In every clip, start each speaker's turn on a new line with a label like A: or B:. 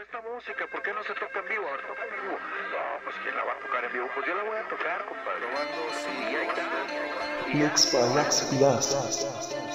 A: esta música, ¿por qué no se toca en vivo? A ver, toca en vivo. No, pues ¿quién la va a tocar en vivo? Pues yo la voy a tocar, compadre. Probando, sí, ahí está.
B: Mix by Max Pilas.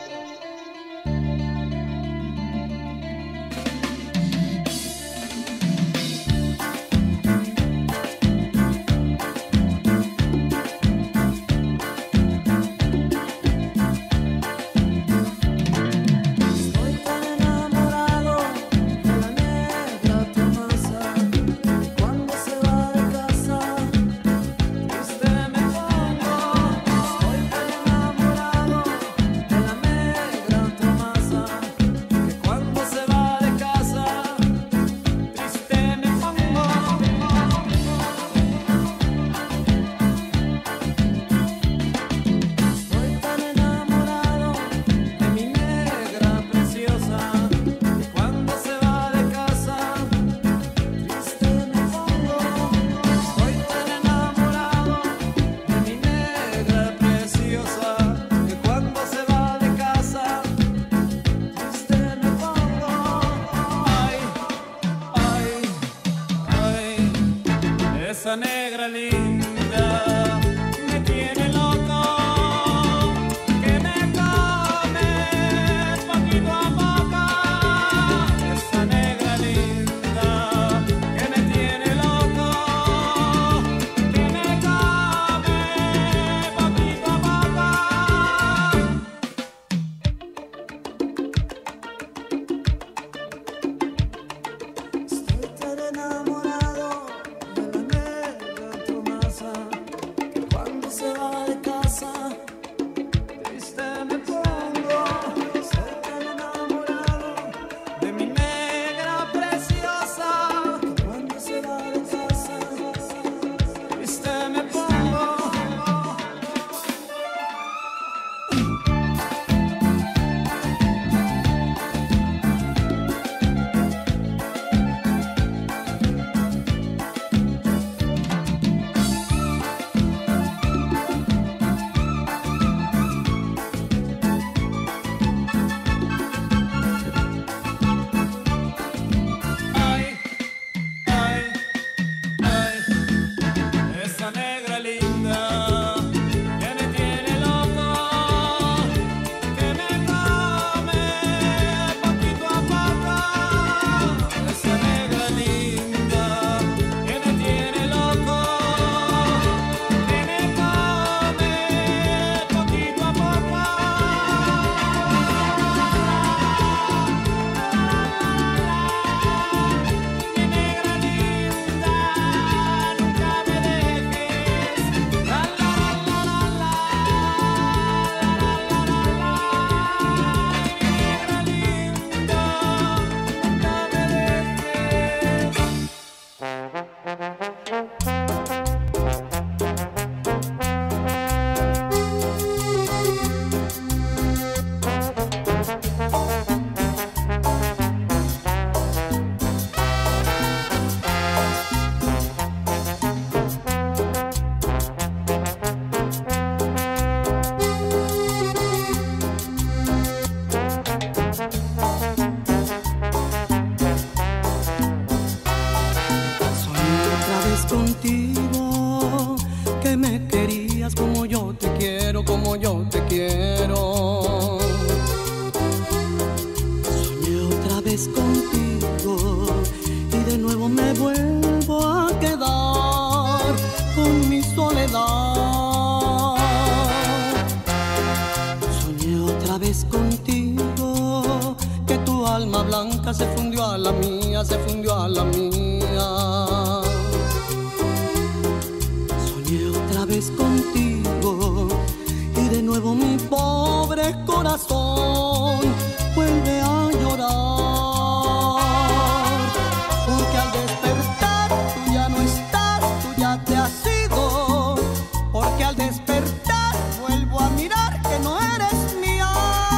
C: Esa negra linda me tiene loco, que me come poquito a poco. Esa negra linda que me tiene loco, que me come poquito a poco. Estoy tan enamorado que cuando se va de casa triste me pongo. Estoy tan enamorado de mi negra preciosa, que cuando se va de casa triste me pongo. Esa negra linda que me tiene loco, que me come poquito a poco. Esa negra linda que me tiene loco, que me come poquito a poco. Mi negra linda, nunca me dejes. La la la la la, la la la la. Mi negra linda, nunca me dejes.
D: Soñé otra vez contigo, que me querías como yo te quiero, como yo te quiero. Soñé otra vez contigo y de nuevo me vuelvo a quedar con mi soledad. Soñé otra vez contigo, que tu alma blanca se fundió a la mía, se fundió a la mía. Soñé otra vez contigo y de nuevo mi pobre corazón vuelve a llorar. Porque al despertar tú ya no estás, tú ya te has ido. Porque al despertar vuelvo a mirar que no eres mía.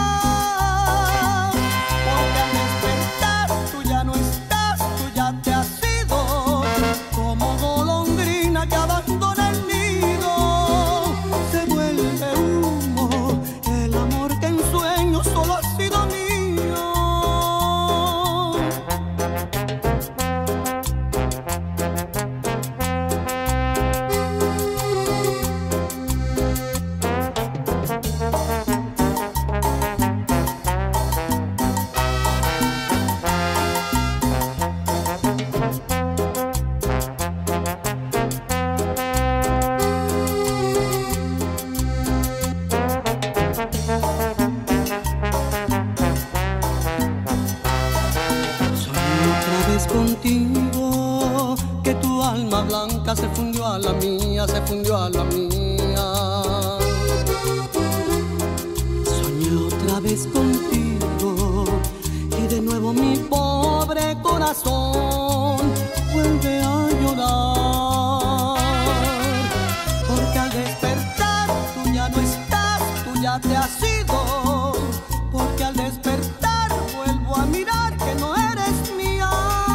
D: Porque al despertar tú ya no estás, tú ya te has ido. Como golondrina que abandona el nido, se vuelve humo el amor que en sueños solo ha sido mío. contigo, que tu alma blanca se fundió a la mía, se fundió a la mía. Soñé otra vez contigo y de nuevo mi pobre corazón vuelve a llorar. Porque al despertar tú ya no estás, tú ya te has ido. Porque al despertar vuelvo a mirar que no eres mía.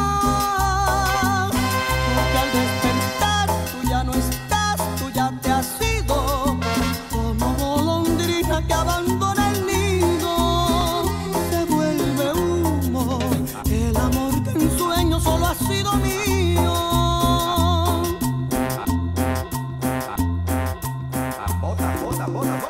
D: Porque al despertar tú ya no estás, tú ya te has ido. Como golondrina que abandona el nido, se vuelve humo el amor que en sueño solo ha sido mío.
A: Bota, bota, bota, bota.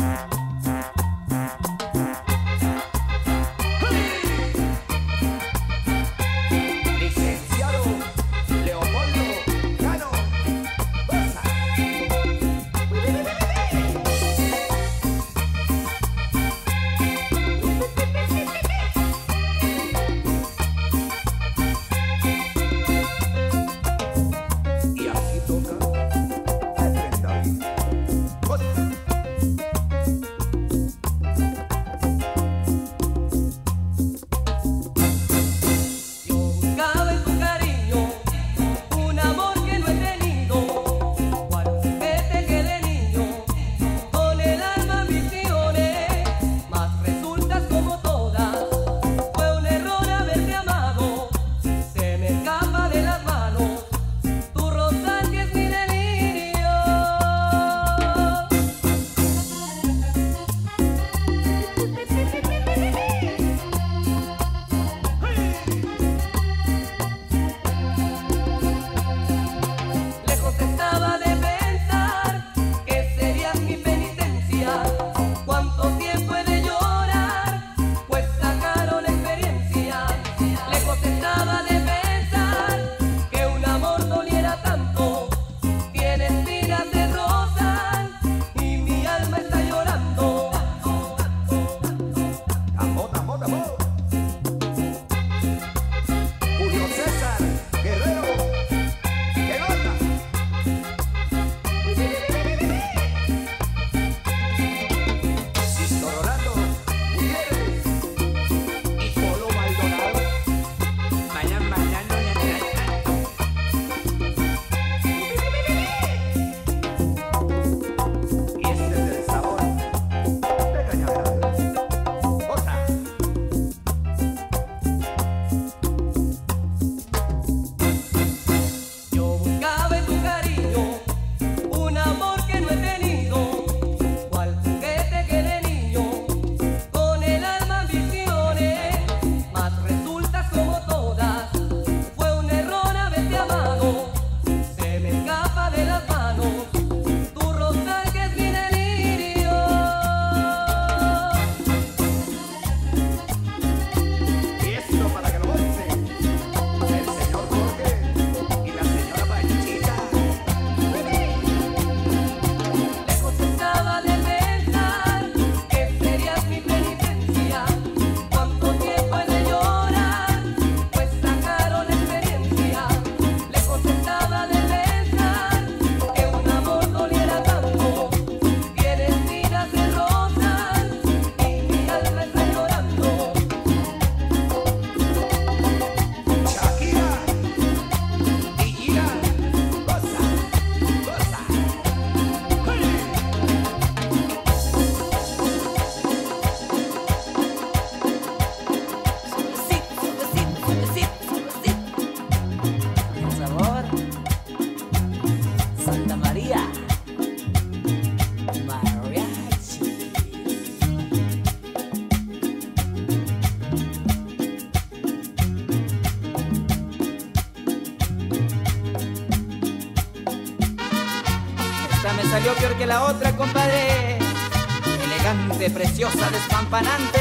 E: Me salió peor que la otra, compadre. Elegante, preciosa, despampanante,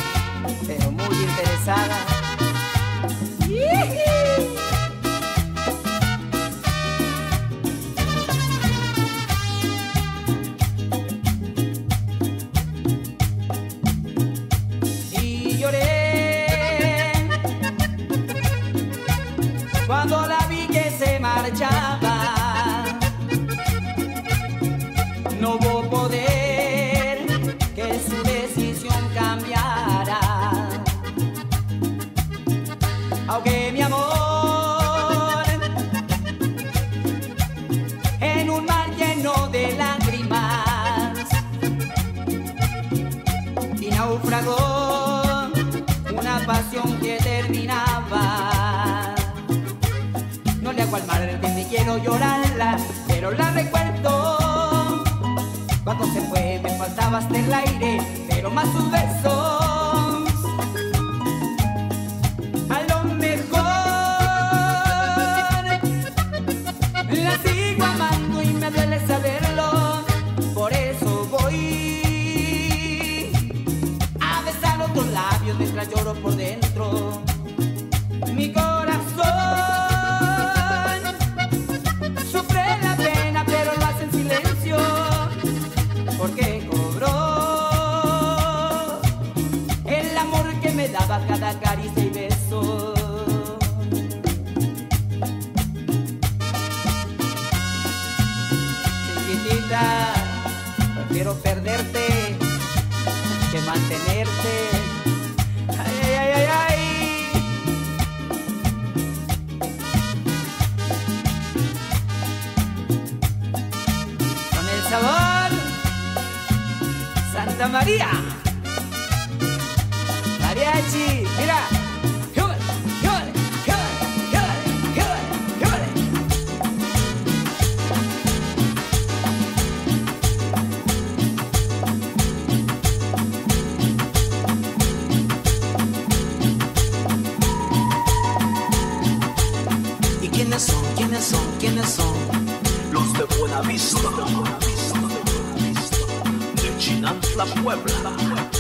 E: pero muy interesada. Y lloré cuando la vi que se marchaba. No hubo poder que su decisión cambiara. Aunque mi amor en un mar lleno de lágrimas y naufragó una pasión que terminaba. No le hago al mar ni quiero llorarla, pero la recuerdo. Cuando se fue me faltaba hasta el aire, pero más sus besos. A lo mejor la sigo amando y me duele saberlo. Por eso voy a besar otros labios mientras lloro por dentro. Mi corazón sufre la pena, pero lo hace en silencio, porque cobró el amor que me daba cada caricia y beso. Chiquitita, prefiero perderte que mantenerte. Ay, ay, ay, ay, ay. Con el sabor Santa María, mariachi, mira. Jóvale, jóvale, jóvale, jóvale, jóvale,
F: ¿Y quiénes son? ¿Quiénes son? ¿Quiénes son? Los de Buenavista, de Chinantla, Puebla.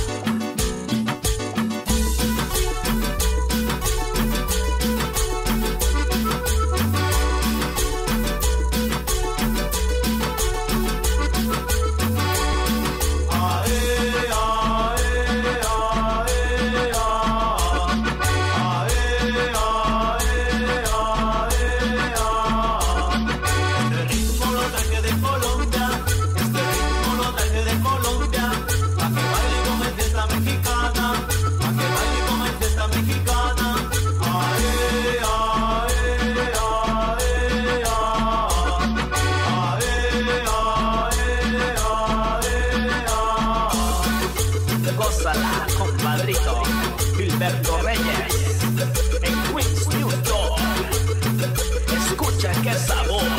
F: Gózala, compadrito Gilberto Reyes en Queens, New York. Escucha qué sabor.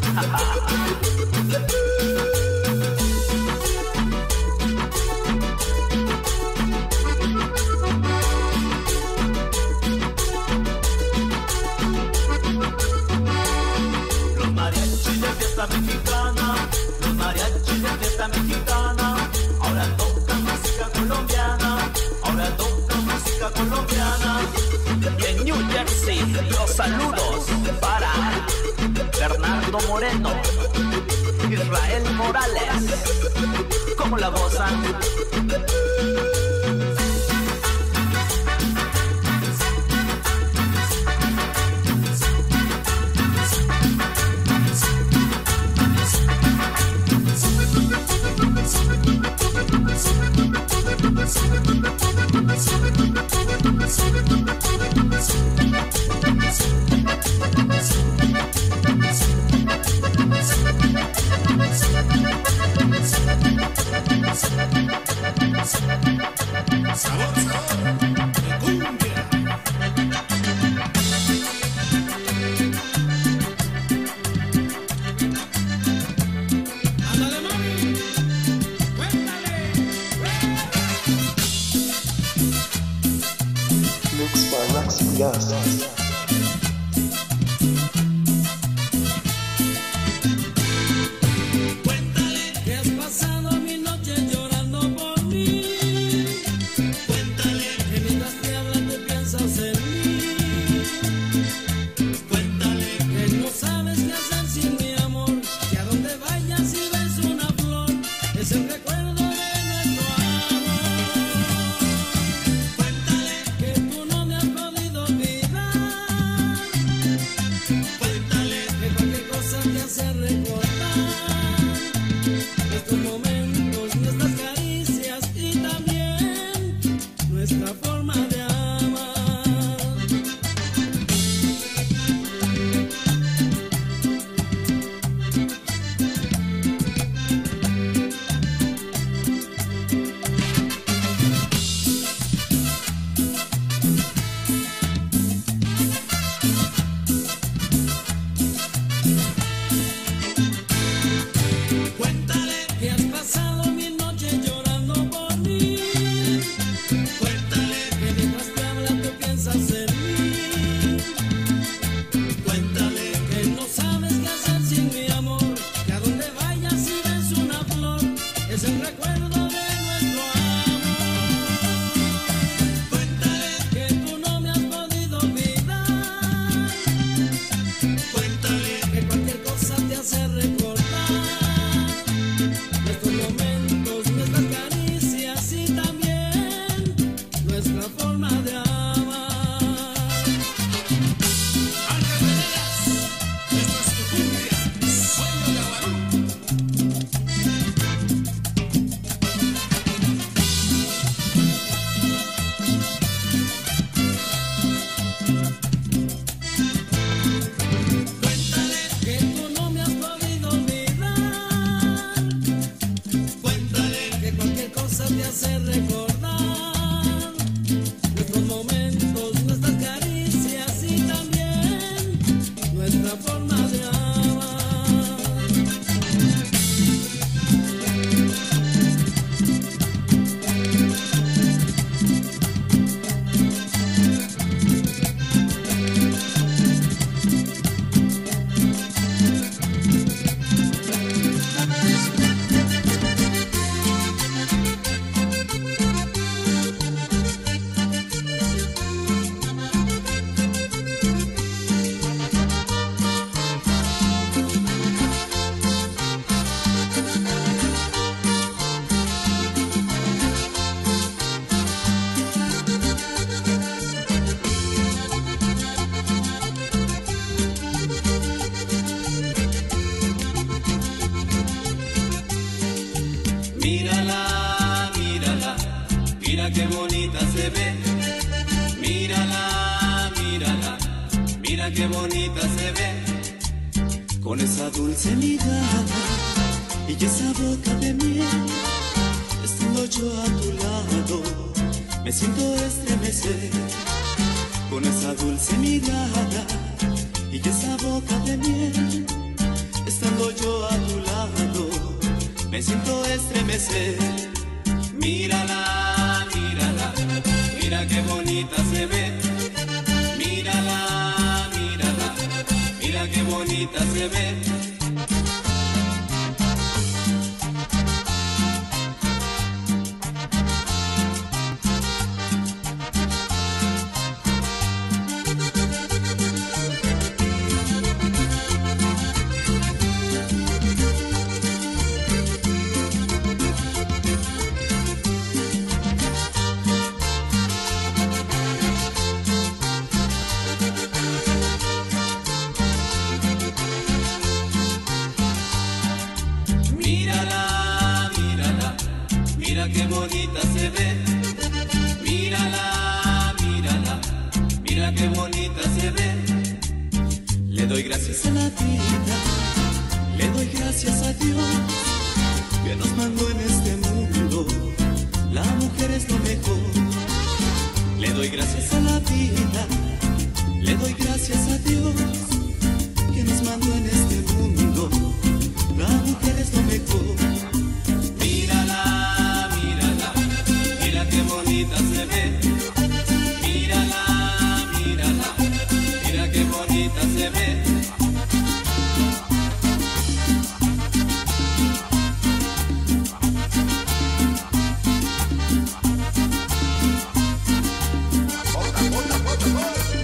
F: Los mariachis de fiesta mexicana, los mariachis de fiesta mexicana, ahora tocan música colombiana, ahora tocan música colombiana. Y en New Jersey, los saludos para Bernardo Moreno, Israel Morales. ¿Cómo la gozan?
C: Thank you.
F: Mira qué bonita se ve, mírala, mírala, mira qué bonita se ve, con esa dulce mirada y esa boca de miel. Estando yo a tu lado, me siento estremecer, con esa dulce mirada y esa boca de miel. Estando yo a tu lado, me siento estremecer. Mírala, mírala, mira qué bonita se ve. Mírala, mírala, mira qué bonita se ve. Mira qué bonita se ve, mírala, mírala, mira qué bonita se ve. Le doy gracias a la vida, le doy gracias a Dios, que nos mandó en este mundo, la mujer es lo mejor. Le doy gracias a la vida, le doy gracias a Dios, que nos mandó en este mundo, la mujer es lo mejor. Mírala, mírala, mira qué bonita se ve. Mírala, mírala, mira qué bonita se ve.
A: Bota, bota, bota, bota.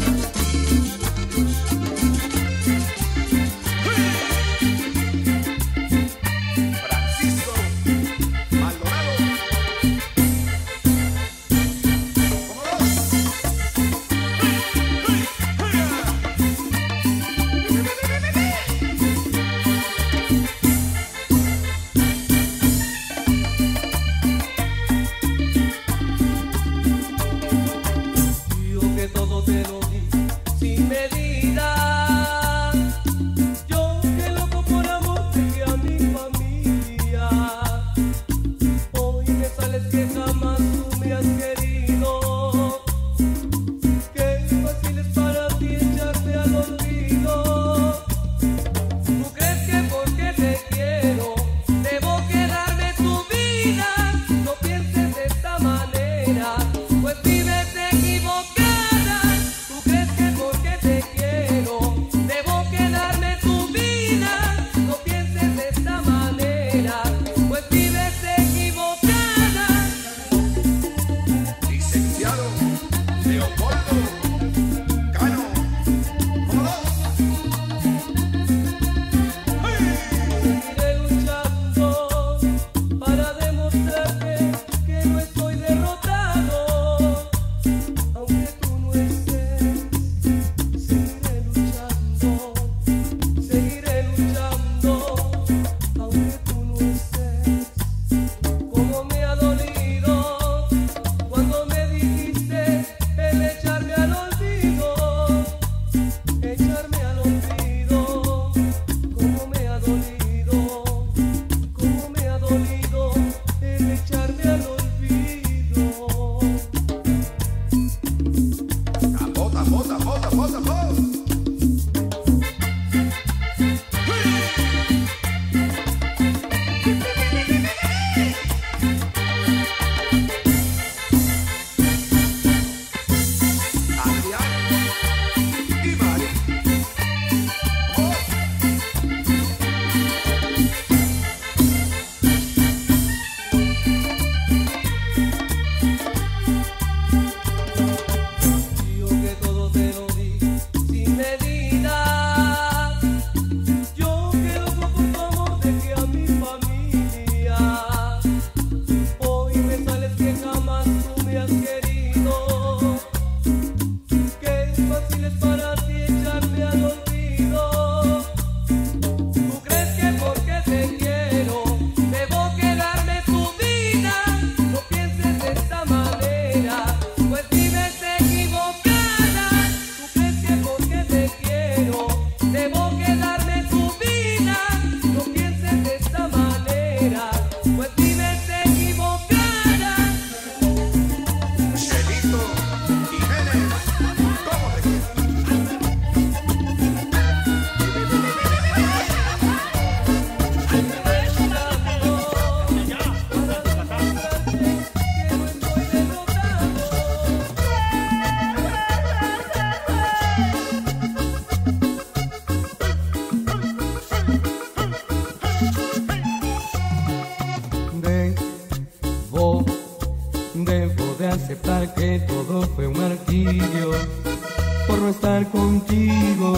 D: contigo.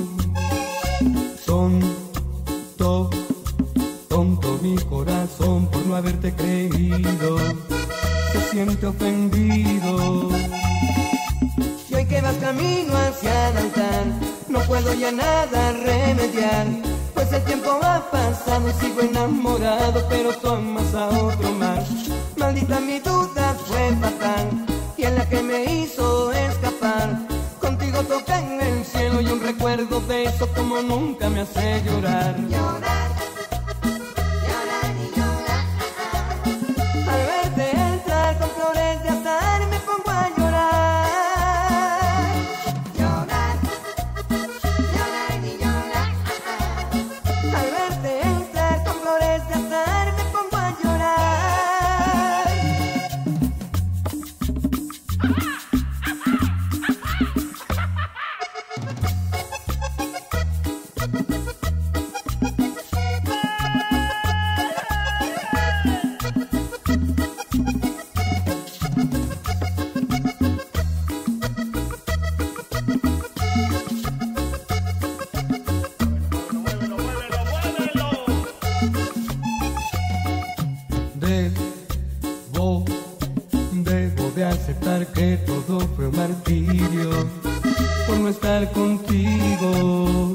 D: Tonto mi corazón por no haberte creído, se siente ofendido. Y hoy que vas camino hacia el altar, no puedo ya nada remediar, pues el tiempo ha pasado y sigo enamorado, pero tú amas a otro más. Maldita mi duda fue fatal, y en la que me hizo escapar. Contigo toqué en el cielo y un recuerdo de eso como nunca me hace llorar.
G: Llorar, llorar y llorar.
D: Al verte entrar con flores de azar me pongo a llorar.
G: Llorar, llorar y llorar.
D: Al verte entrar con flores de azar me pongo a llorar. Debo de aceptar que todo fue un martirio por no estar contigo.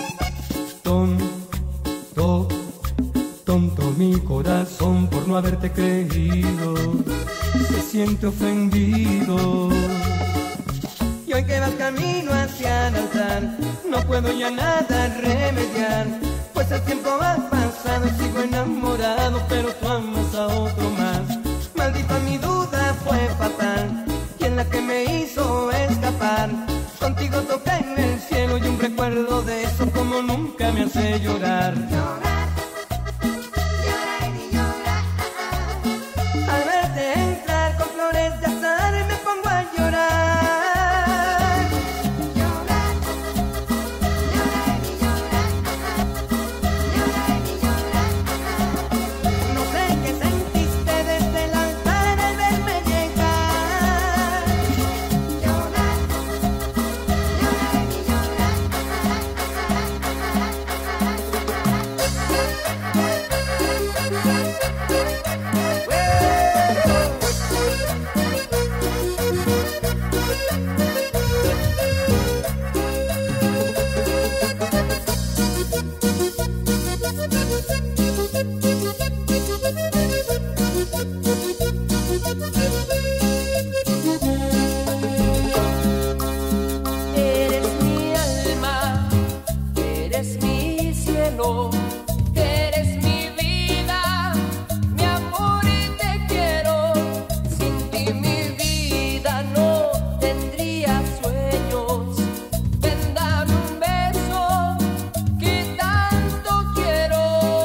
D: Tonto mi corazón por no haberte creído, se siente ofendido. Y hoy que vas camino hacia el altar, no puedo ya nada remediar, pues el tiempo ha pasado y sigo enamorado, pero tú amas a otro más. Maldita mi duda fue fatal, y en la que me hizo escapar. Contigo toqué en el cielo y un recuerdo de eso como nunca me hace llorar.
G: Llorar, llorar y llorar.
D: Al verte entrar con flores de azar me pongo a llorar.
G: Llorar, llorar y llorar. Llorar y llorar.
D: No sé qué sentiste desde el altar al verme llegar.
G: Llorar, llorar y llorar.
H: Eres mi alma, eres mi cielo, eres mi vida, mi amor y te quiero. Sin ti mi vida no tendría sueños. Ven, dame un beso que tanto quiero.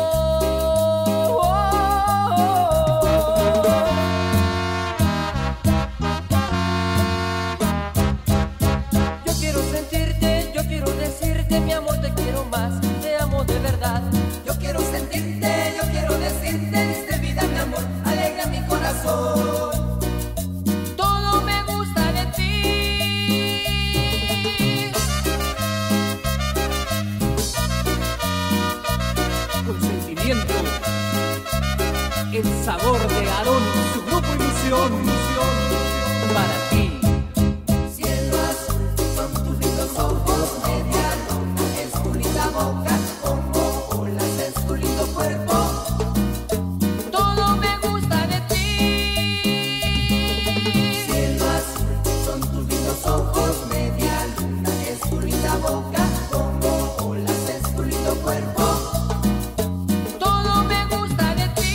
H: Yo quiero sentirte, yo quiero decirte, mi amor, te quiero más, te amo de verdad.
G: Yo quiero sentirte, yo quiero decirte, diste vida mi amor, alegra mi corazón.
H: Todo me gusta de ti. Con sentimiento, el sabor de Aarón, su grupo Ilusión, para ti.
G: Cielo azul, son tus lindos ojos, media luna, es tu linda boca, como olas es tu lindo cuerpo.
H: Todo me gusta de ti.
G: Cielo azul, son tus lindos ojos, media luna, es tu linda boca, como olas es tu lindo cuerpo.
H: Todo me gusta de ti.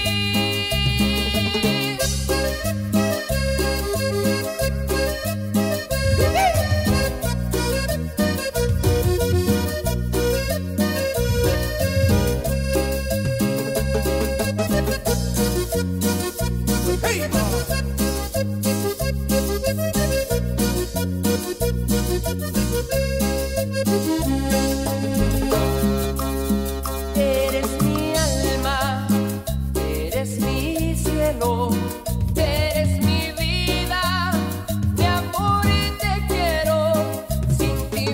H: Eres mi alma, eres mi cielo, eres mi vida, mi amor y te quiero. Sin ti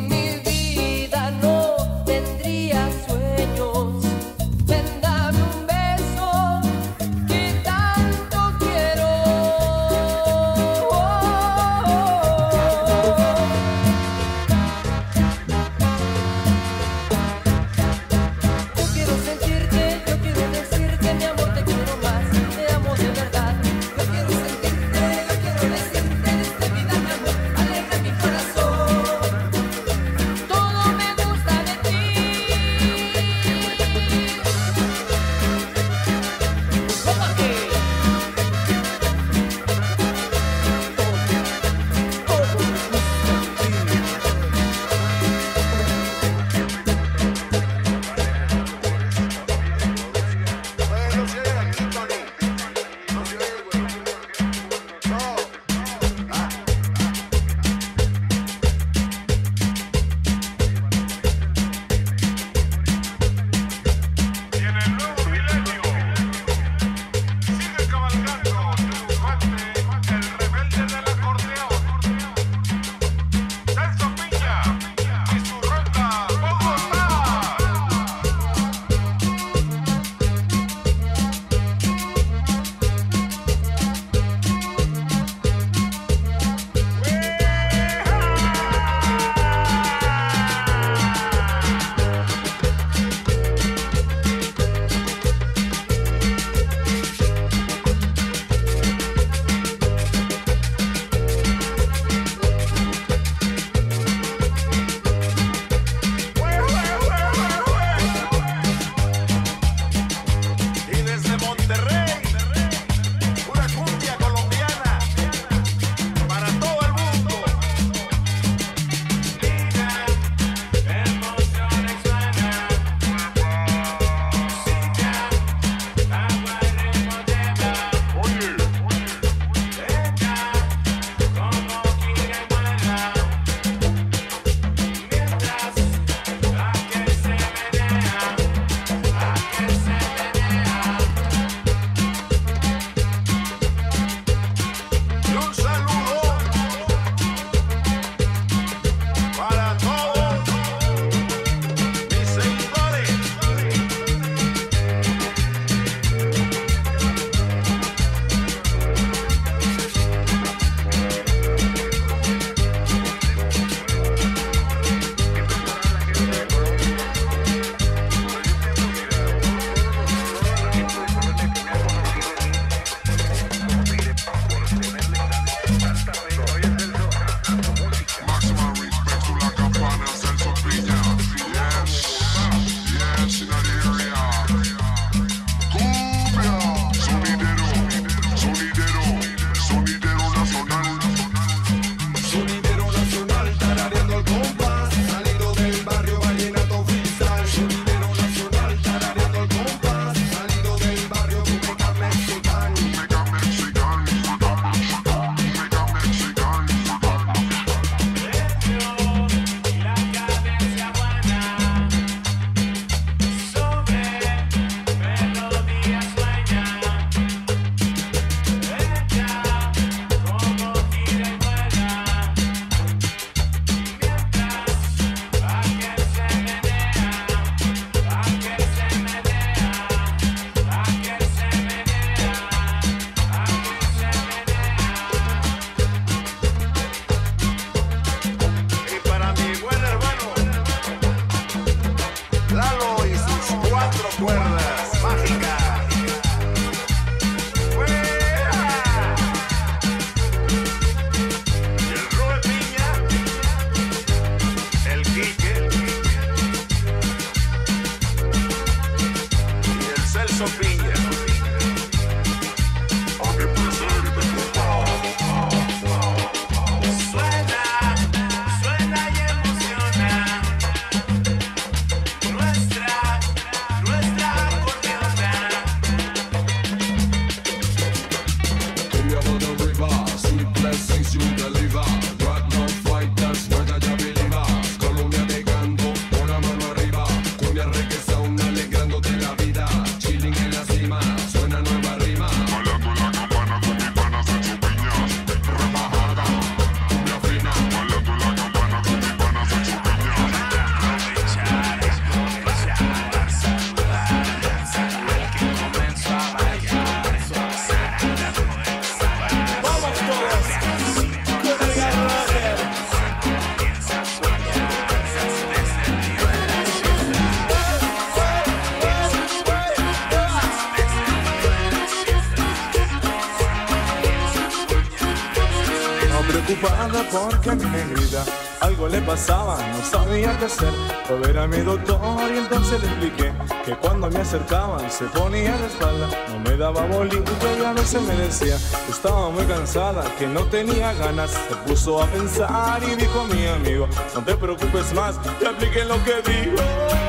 I: recuerdo porque a mi negrita algo le pasaba, no sabía qué hacer. Fue a ver a mi doctor y entonces le expliqué que cuando me acercaban se ponía de espalda, no me daba bolillo y a veces me decía que estaba muy cansada, que no tenía ganas. Se puso a pensar y dijo mi amigo, no te preocupes más, te apliqué lo que dijo.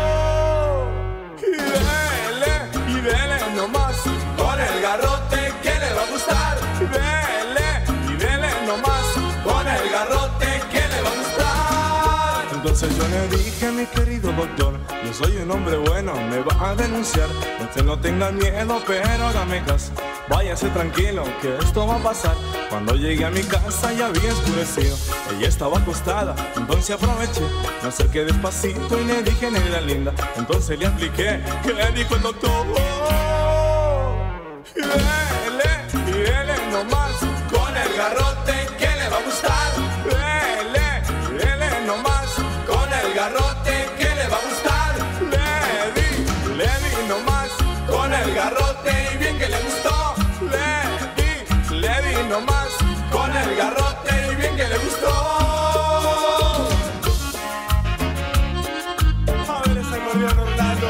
I: Y dele nomás con el garrote que le va a gustar. Dele nomás con el garrote que le va a gustar. Entonces yo le dije, mi querido doctor, yo soy un hombre bueno, me va a denunciar. Usted no tenga miedo, pero hágame caso, váyase tranquilo que esto va a pasar. Cuando llegué a mi casa ya había oscurecido, ella estaba acostada, entonces aproveché, me acerqué despacito y le dije, negra linda. Entonces le apliqué, que le dijo el doctor. Y dele nomás con el garrote que le va a gustar. Dele nomás con el garrote que le va a gustar. Le di nomás con el garrote y bien que le gustó. Le di nomás con el garrote y bien que le gustó. A ver ese acordeón, Orlando.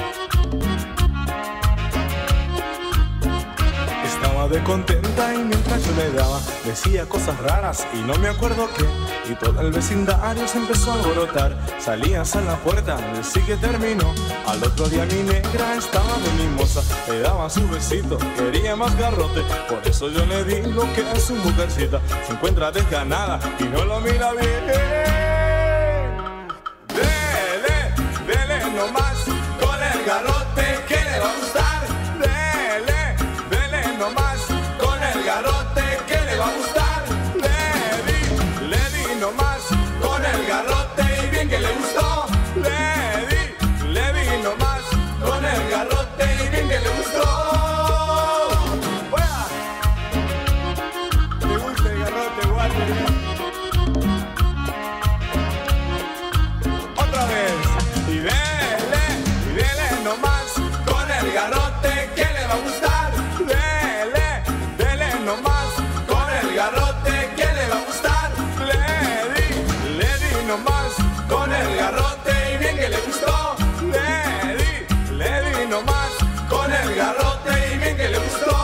I: Estaba de contenta y mientras yo le daba decía cosas raras y no me acuerdo qué. Y todo el vecindario se empezó a alborotar. Salías a la puerta, decí que terminó. Al otro día mi negra estaba de mimosa, le daba su besito, quería más garrote. Por eso yo le digo que es su mujercita, se encuentra desganada y no lo mira bien. Dele nomás con el garrote que le va a gustar. Dele nomás con el garrote que le va a gustar. Le di nomás con el garrote y bien que le gustó. Le di nomás con el garrote y bien que le gustó. ¡Fuera! ¿Te gusta el garrote, Walter? Otra vez. Y dele nomás con el garrote que le va a gustar. Dele nomás con el garrote que le va a gustar. Le di nomás con el garrote y bien que le gustó. Le di nomás con el garrote y bien que le gustó.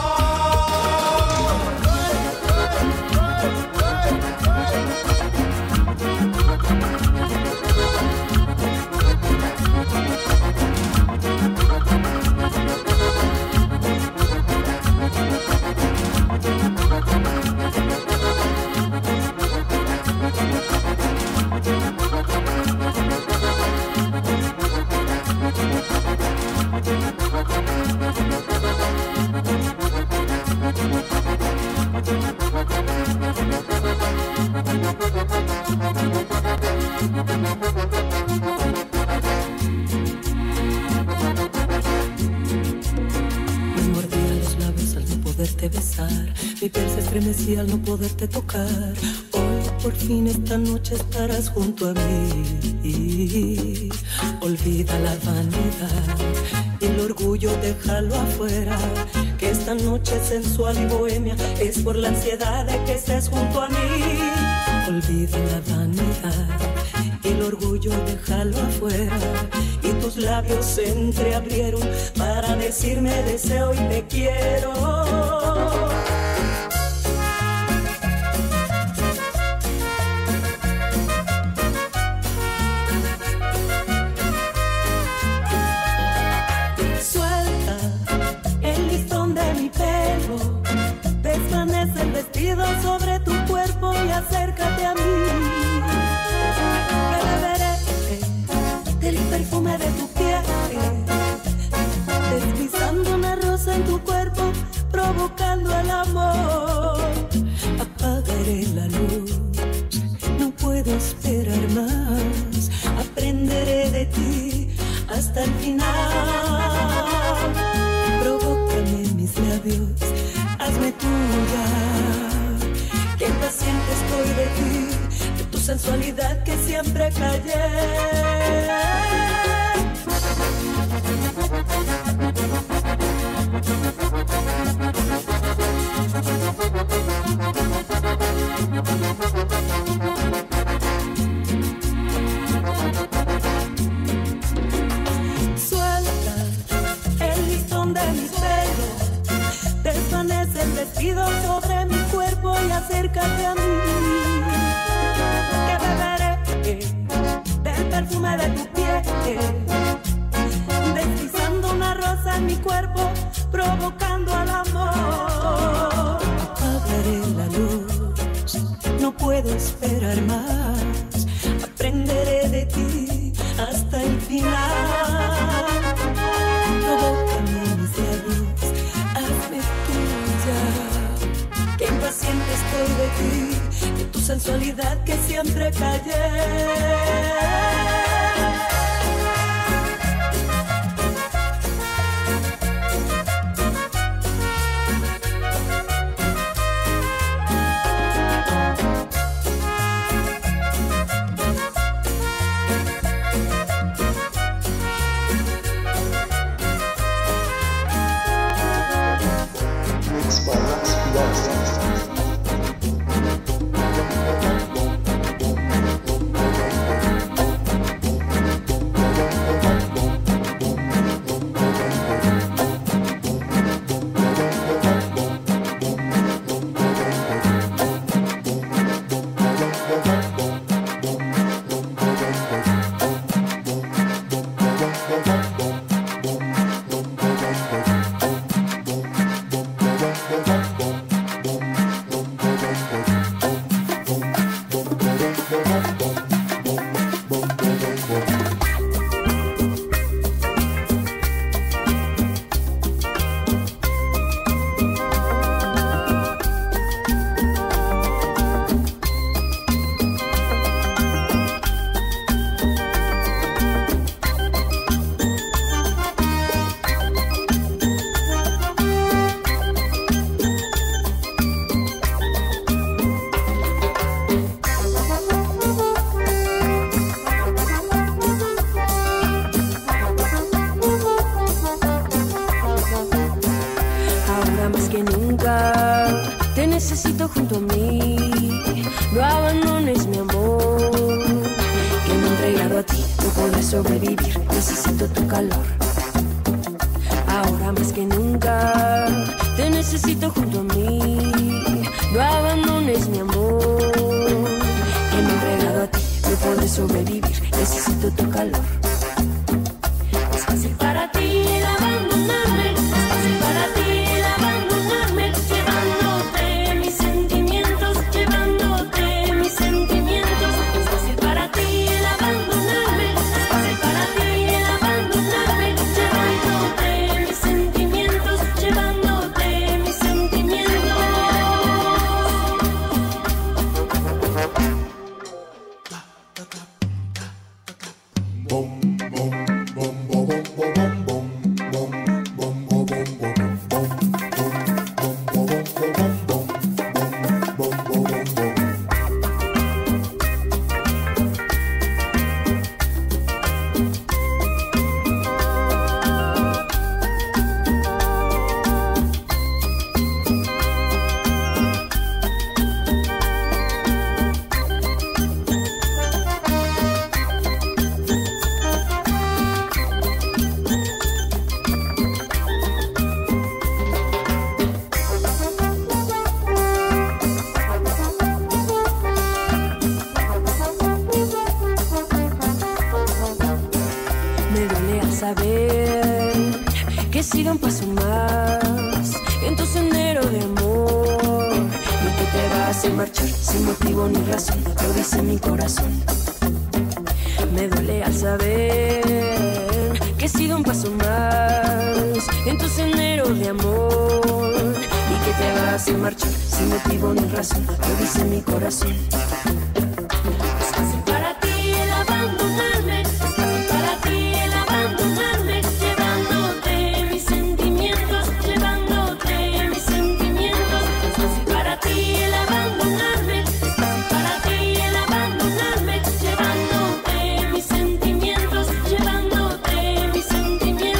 D: Besar, mi piel se estremecía al no poderte tocar. Hoy por fin esta noche estarás junto a mí. Olvida la vanidad y el orgullo déjalo afuera, que esta noche sensual y bohemia es por la ansiedad de que estés junto a mí. Olvida la vanidad y el orgullo déjalo afuera, y tus labios se entreabrieron para decirme deseo y te quiero. Suelta el listón de mi pelo, desvanece el vestido sobre tu cuerpo y acércate a mí. El perfume de tu piel, deslizando una rosa en tu cuerpo, provocando el amor. Apagaré la luz, no puedo esperar más. Aprenderé de ti hasta el final. Provócame mis labios, hazme tuya, que impaciente estoy de ti, de tu sensualidad que siempre callé.
J: perfume de tu piel, deslizando una rosa en mi cuerpo, provocando al amor. Apagaré la luz, no puedo esperar más, aprenderé de ti hasta el final. Provócame mis labios, hazme tuya, que impaciente estoy de ti, de tu sensualidad que siempre callé.
K: Necesito junto a mí, no abandones mi amor, que me he entregado a ti, no podré sobrevivir, necesito tu calor. Ahora más que nunca, te necesito junto a mí, no abandones mi amor, que me he entregado a ti, no podré sobrevivir, necesito tu calor. Es fácil para ti el abandonarme, es fácil para ti el abandonarme, llevándote mis sentimientos, llevándote mis sentimientos. Es fácil para ti el abandonarme, es fácil para ti el abandonarme, llevándote mis sentimientos, llevándote mis sentimientos. Un paso más en tu sendero de amor, y que te vas a marchar sin motivo ni razón, lo dice mi corazón. Me duele al saber que he sido un paso más en tu sendero de amor, y que te vas a marchar sin motivo ni razón, lo dice mi corazón. Es fácil para ti el abandonarme, es fácil para ti el abandonarme, llevándote mis sentimientos, llevándote mis sentimientos. Es fácil para ti el abandonarme, es fácil para ti el abandonarme, llevándote mis sentimientos, llevándote mis sentimientos.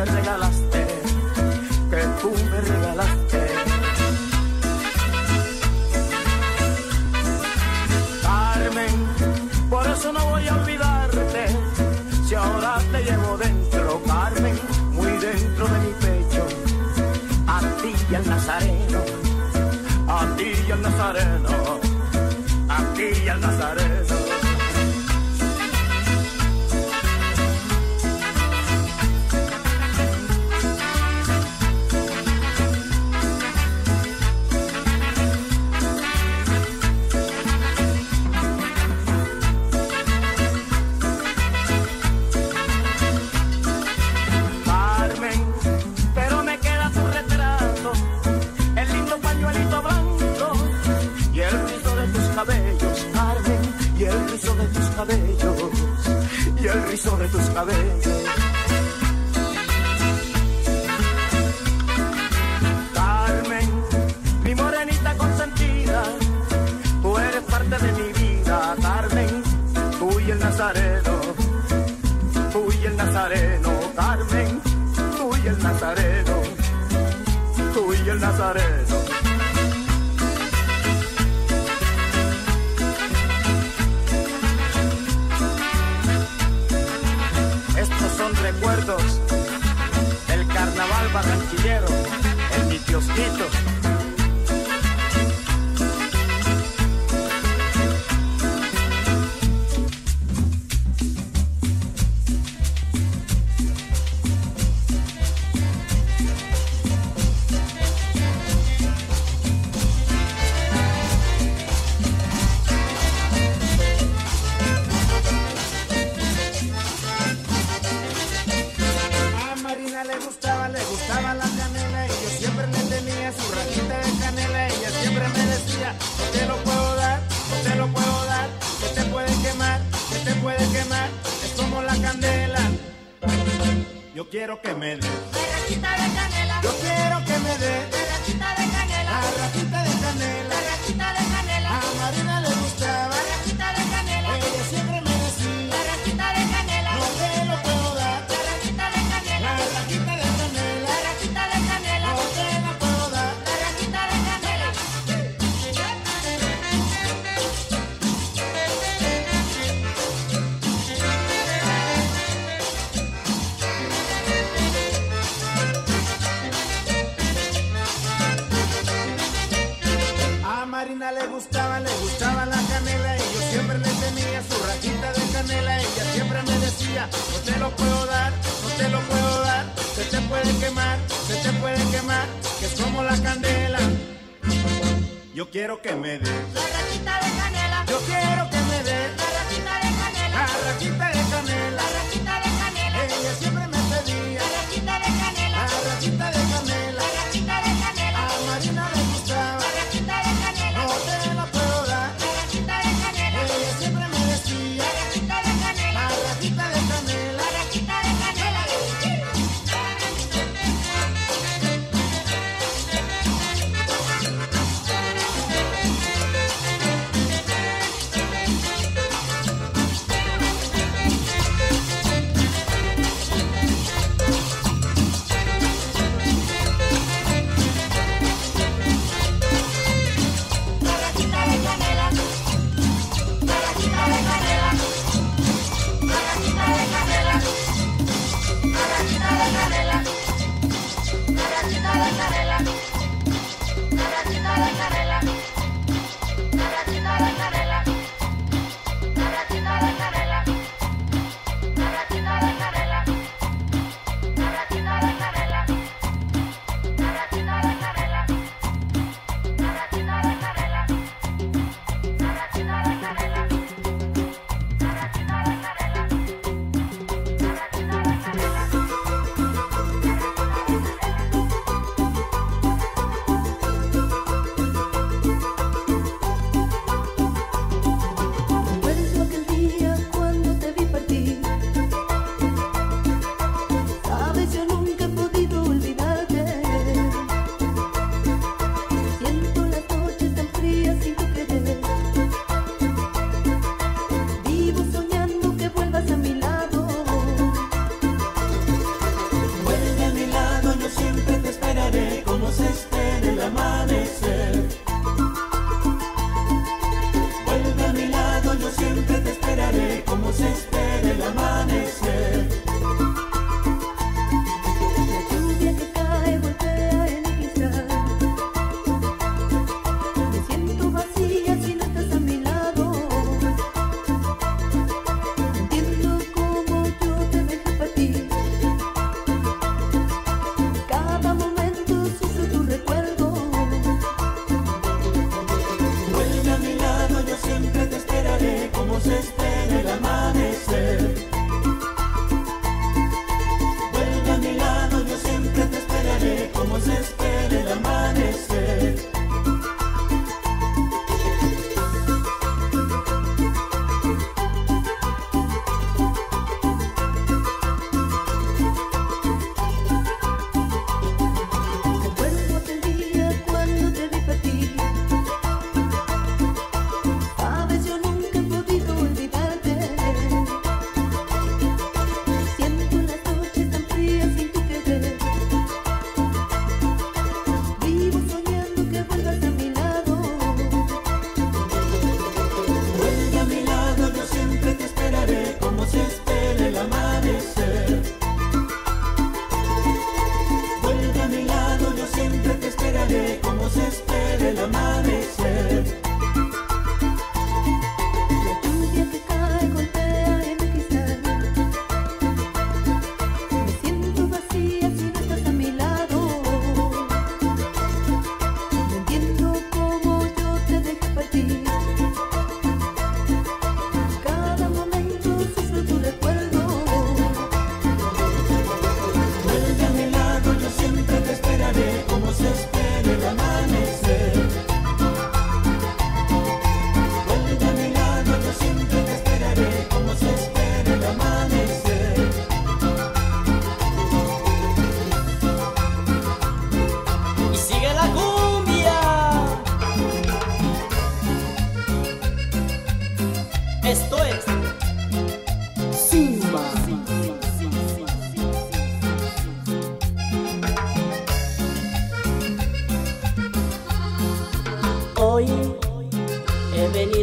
L: me regalaste, que tú me regalaste. Carmen, por eso no voy a olvidarte, si ahora te llevo dentro, Carmen, muy dentro de mi pecho, a ti y al Nazareno, a ti y al Nazareno, a ti y al Nazareno. Y el rizo de tus cabellos. Carmen, mi morenita consentida, tú eres parte de mi vida, Carmen, tú y el Nazareno, tú y el Nazareno, Carmen, tú y el Nazareno, tú y el Nazareno. Recuerdos del carnaval barranquillero en mi kiosquito. Yo quiero que me dé
M: rajita de canela.
L: Yo quiero que me dé
M: rajita de canela.
L: Rajita de canela.
M: Rajita de canela.
L: A Marina le gustaba
M: rajita de canela.
L: Ella siempre me decía
M: rajita de canela.
L: No te lo puedo dar.
M: Rajita de canela.
L: Rajita de canela.
M: Rajita de canela.
L: No te la puedo dar.
M: Rajita de canela.
L: Marina le gustaba la canela y yo siempre le tenía su rajita de canela. Ella siempre me decía, no te lo puedo dar, no te lo puedo dar, se te puede quemar, que es como la candela. Yo quiero que me dé
M: la rajita de canela.
L: Yo quiero que me dé
M: la rajita de canela.
L: La rajita de canela.
M: La rajita de canela.
L: Ella siempre me pedía
M: la rajita de canela.
L: La rajita de canela.
M: La rajita de canela.
L: A Marina le gustaba
M: la rajita de canela.
L: No te la puedo dar.
M: La rajita de canela.
L: Ella siempre me decía
M: la rajita de canela.
L: La rajita de canela.
M: La rajita de canela.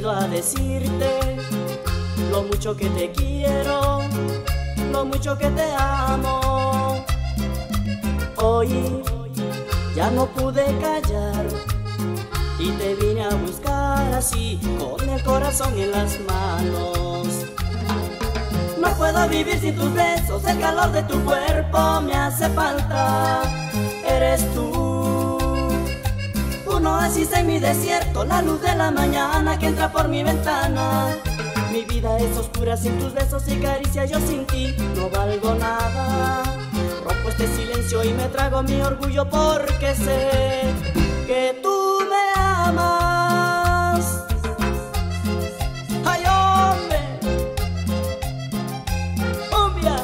D: venido a decirte lo mucho que te quiero, lo mucho que te amo. Hoy ya no pude callar y te vine a buscar así, con el corazón en las manos. No puedo vivir sin tus besos, el calor de tu cuerpo me hace falta. Eres tú, un oasis en mi desierto, la luz de la mañana que entra por mi ventana. Mi vida es oscura sin tus besos y caricias, yo sin ti no valgo nada. Rompo este silencio y me trago mi orgullo porque sé que tú me amas. ¡Ay, hombre! ¡Cumbia!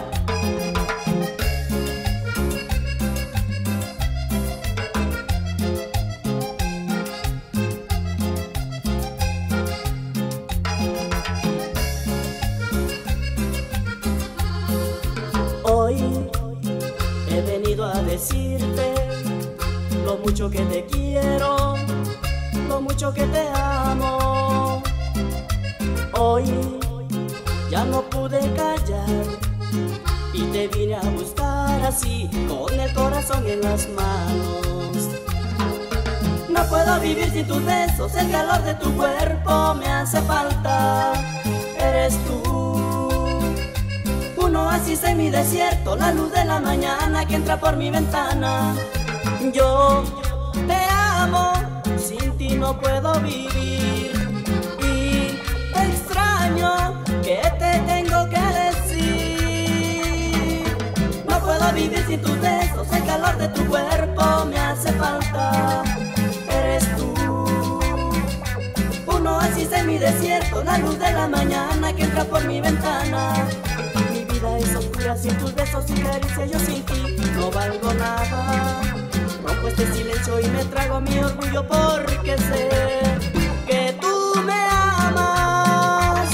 D: Hoy he venido a decirte lo mucho que te quiero, lo mucho que te amo. Hoy ya no pude callar y te vine a buscar así, con el corazón en las manos. No puedo vivir sin tus besos, el calor de tu cuerpo me hace falta. Eres tú, un oasis en mi desierto, la luz de la mañana que entra por mi ventana. Yo te amo, sin ti no puedo vivir y extraño que te tengo que decir. No puedo vivir sin tus besos, el calor de tu cuerpo me hace falta. Eres tú, un oasis en mi desierto, la luz de la mañana que entra por mi ventana. Mi vida es oscura sin tus besos y caricias, yo sin ti no valgo nada. Rompo este silencio y me trago mi orgullo porque sé que tú me amas.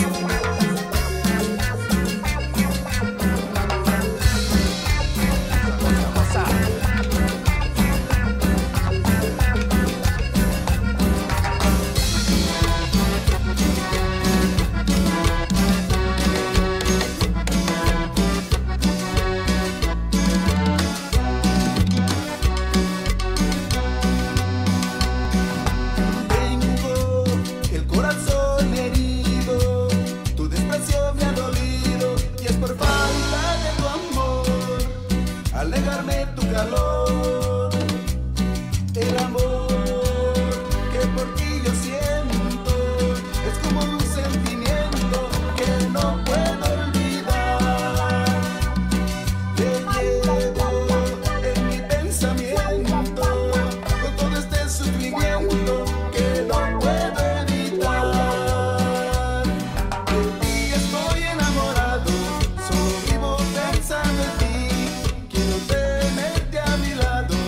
N: Solo vivo pensando en ti, quiero tenerte a mi lado.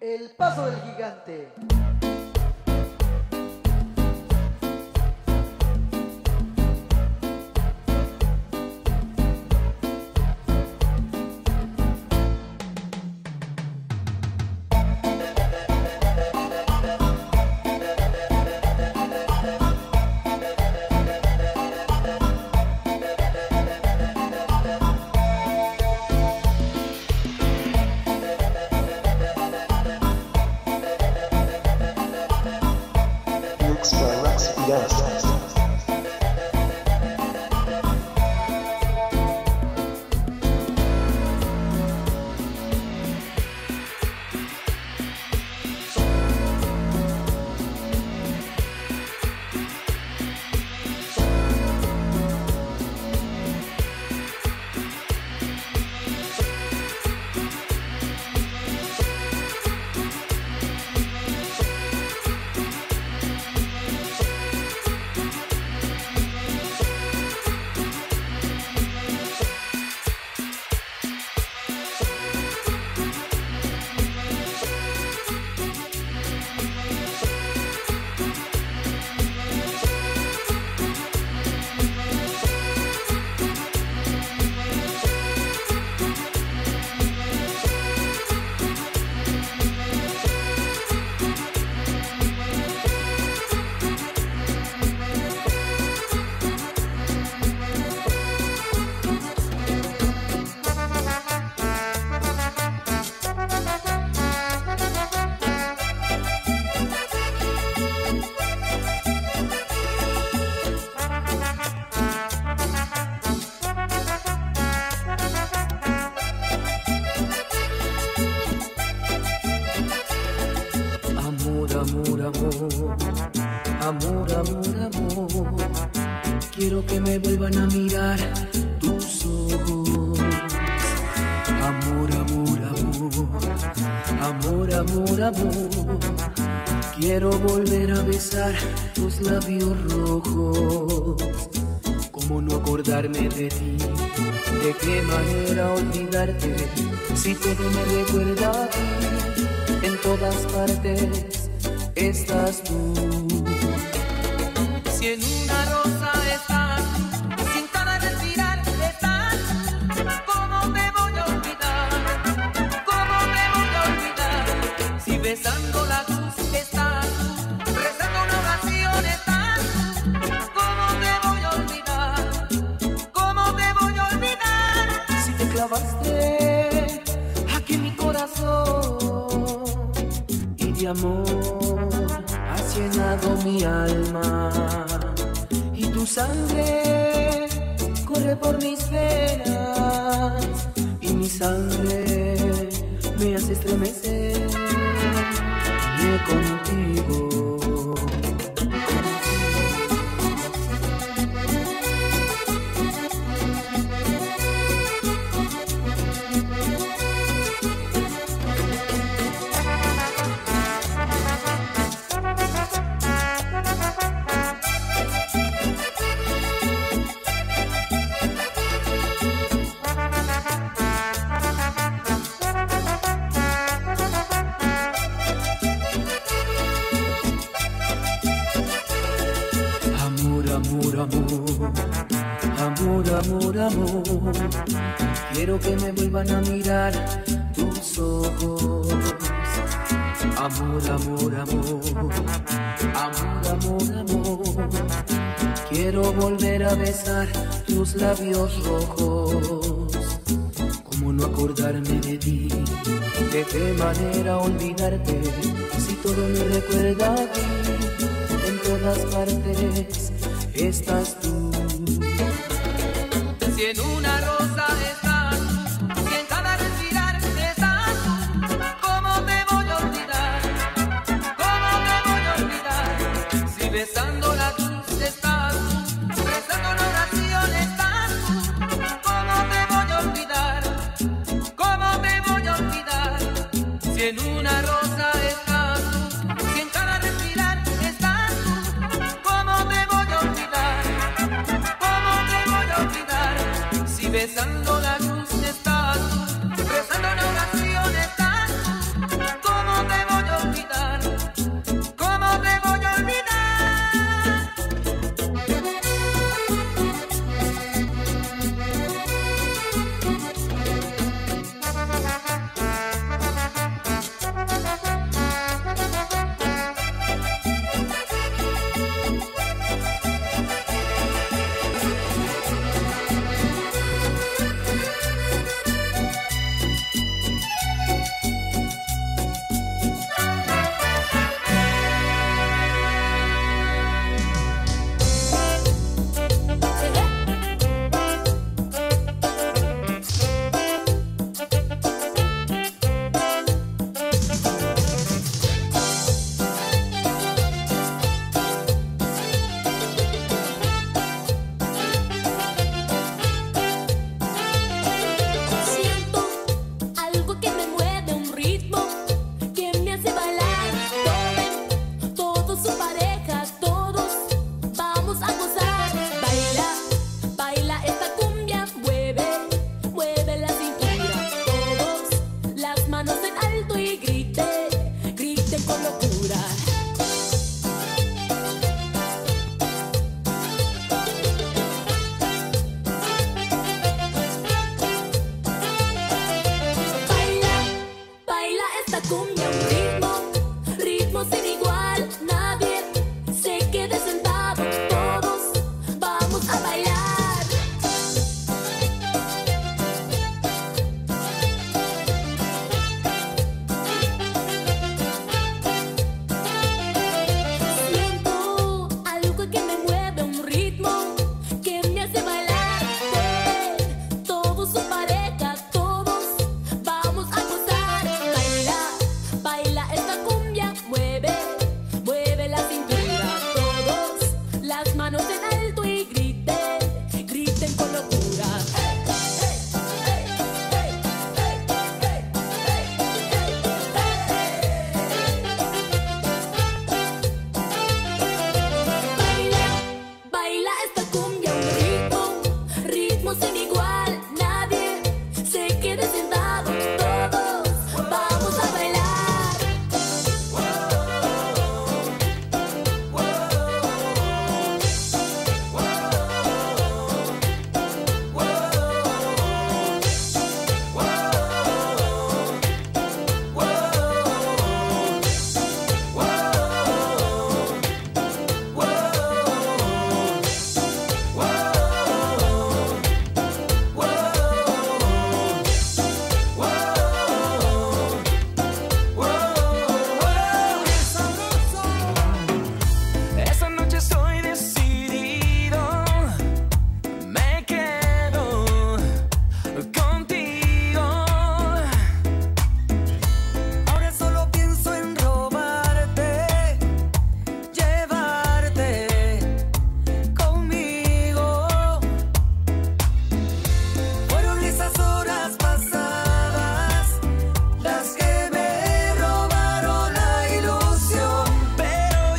N: El paso del gigante.
D: Quiero que me vuelvan a mirar tus ojos. Amor, amor, amor. Amor, amor, amor. Quiero volver a besar tus labios rojos. ¿Cómo no acordarme de ti? ¿De qué manera olvidarte? Si todo me recuerda a ti, en todas partes estás tú.
E: Si en una rosa estás, sin cada respirar estás, ¿cómo te voy a olvidar? ¿Cómo te voy a olvidar? Si besando la cruz estás, rezando una oración estás, ¿cómo te voy a olvidar? ¿Cómo te voy a olvidar?
D: Si te clavaste aquí en mi corazón y de amor has llenado mi alma. Tu sangre corre por mis venas y mi sangre me hace estremecer contigo. Amor, amor, quiero que me vuelvan a mirar tus ojos. Amor, amor, amor, amor, amor, amor, quiero volver a besar tus labios rojos. ¿Cómo no acordarme de ti? ¿De qué manera olvidarte? Si todo me recuerda a ti, en todas partes estás tú.
E: Si en una rosa estás, si en cada respirar estás, ¿cómo te voy a olvidar? ¿Cómo te voy a olvidar? Si besando la cruz estás, rezando una oración estás, ¿cómo te voy a olvidar? ¿Cómo te voy a olvidar? Si en una rosa estás, si en cada respirar estás, ¿cómo te voy a olvidar? ¿Cómo te voy a olvidar? Si besando la cruz estás, rezando una oración estás, ¿cómo te
K: Ritmo sin igual, nadie se quede sentado, todos vamos a bailar. Siento algo que me mueve, un ritmo que me hace bailar. Todos son pareja, todos vamos a gozar. Baila, baila esta cumbia, mueve, mueve la cintura. Todos las manos en alto y griten, griten con locura. Baila, baila esta cumbia, un ritmo sin igual, nadie se quede sentado, todos vamos a bailar.
O: Esa noche estoy decidido, me quedo contigo.
D: Ahora solo pienso en robarte, llevarte conmigo. Fueron esas horas pasadas las que me robaron la ilusión.
O: Pero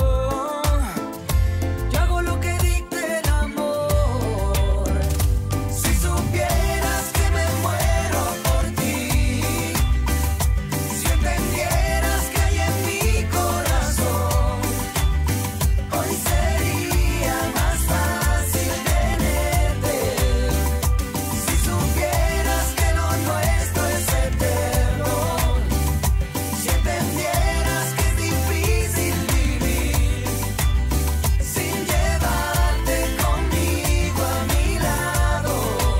D: Yo hago lo que dicte el amor. Si supieras que me muero por ti, si entendieras que hay en mi corazón, hoy sería más fácil tenerte. Si supieras que lo nuestro es eterno, si entendieras que es difícil vivir sin llevarte conmigo a mi lado.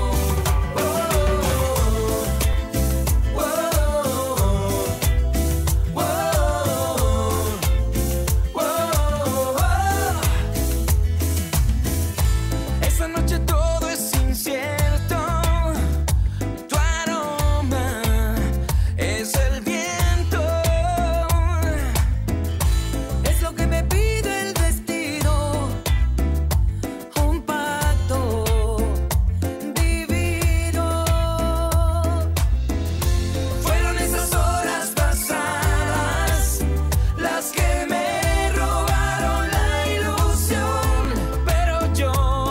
O: esa noche todo es incierto. Tu aroma es el viento.
D: Es lo que me pide el destino, un pacto divino. Fueron esas horas pasadas las que me robaron la ilusión.
O: Pero yo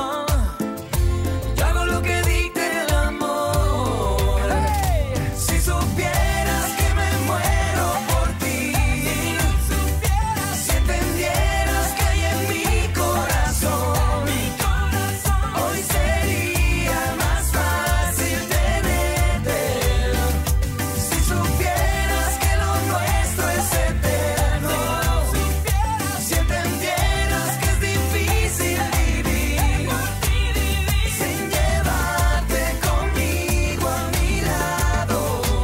D: hago lo que dicte el amor. Si supieras que me muero por ti, si entendieras que hay en mi corazón, hoy sería más fácil tenerte. Si supieras que lo nuestro es eterno, si entendieras que es difícil vivir sin llevarte conmigo a mi lado.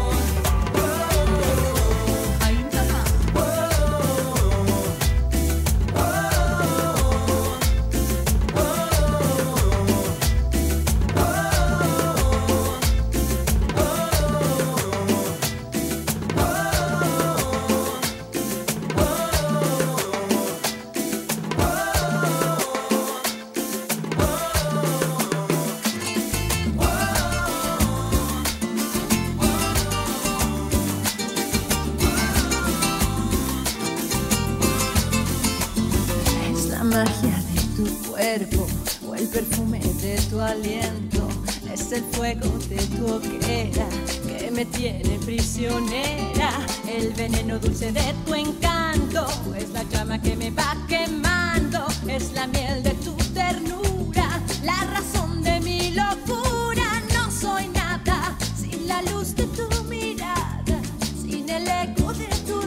J: Es la magia de tu cuerpo o el perfume de tu aliento. Es el fuego de tu hoguera que me tiene prisionera. El veneno dulce de tu encanto es la llama que me va quemando. Es la miel de tu ternura, la razón de mi locura. No soy nada sin la luz de tu mirada, sin el eco de tu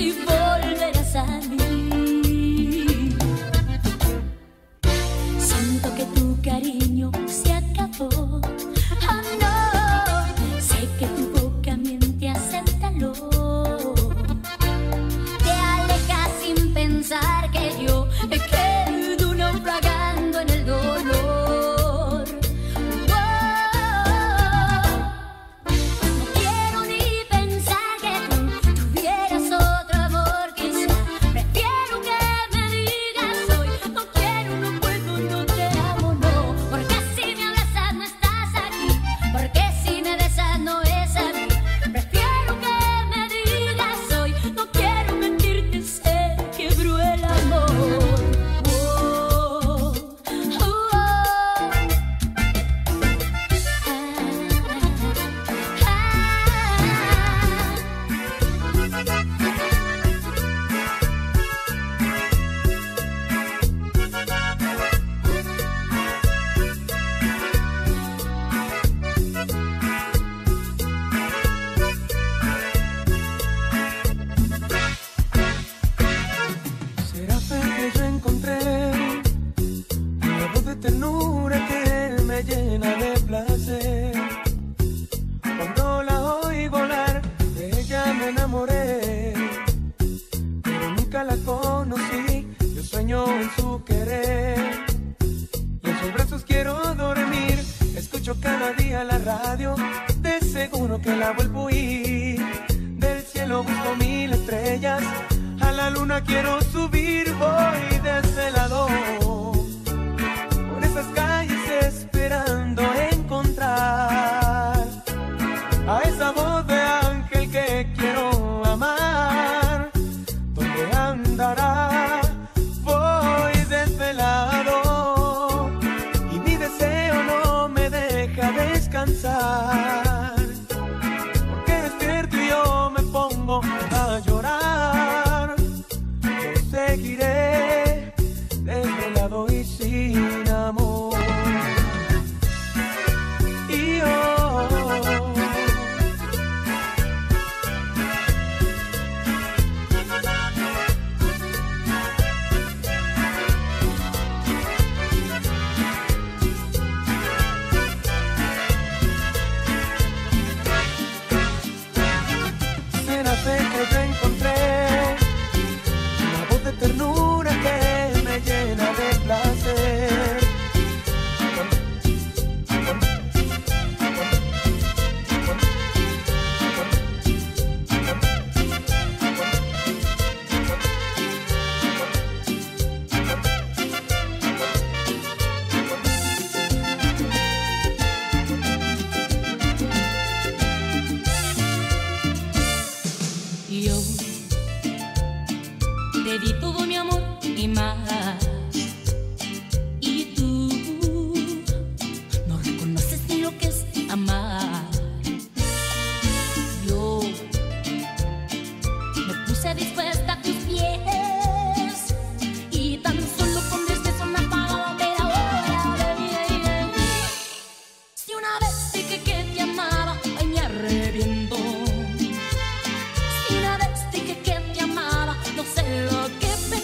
K: si volverás a mí. Siento que tu cariño se acabó. Oh no, sé que tu boca miente, acéptalo. Te alejas sin pensar que yo me quedo naufragando en el dolor. No quiero ni pensar que tú tuvieras otro amor, quizá. Prefiero que me digas hoy, no quiero, no puedo, no te amo, no. Porque si me abrazas no estás aquí, porque si me besas no es a mí. Prefiero que me digas hoy, no quiero mentirte, se quebró el amor.
P: Será fe que yo encontré una voz de ternura que me llena de placer. Cuando la oí volar, de ella me enamoré, pero nunca la conocí. Yo sueño en su querer y en sus brazos quiero dormir. Escucho cada día la radio, de seguro que la vuelvo a oír. Del cielo busco 1000 estrellas, a la luna quiero subir, voy de ese lado, por esas calles esperando encontrar a esa voz de ángel que quiero amar. ¿Dónde andará? Voy de ese lado y mi deseo no me deja descansar, porque despierto y yo me pongo a llorar. Seguiré desvelado y sin amor. Y yo será fe que yo encontré una voz de ternura que me llena de placer.
K: Yo te di todo mi amor y más, y tú no reconoces ni lo que es amar. Yo me puse dispuesta a tus pies y tan solo con despeso una palabra, pero ahora si una vez dije que te amaba, ay, me arrepiento. Si una vez dije que te amaba, no sé lo que pensé.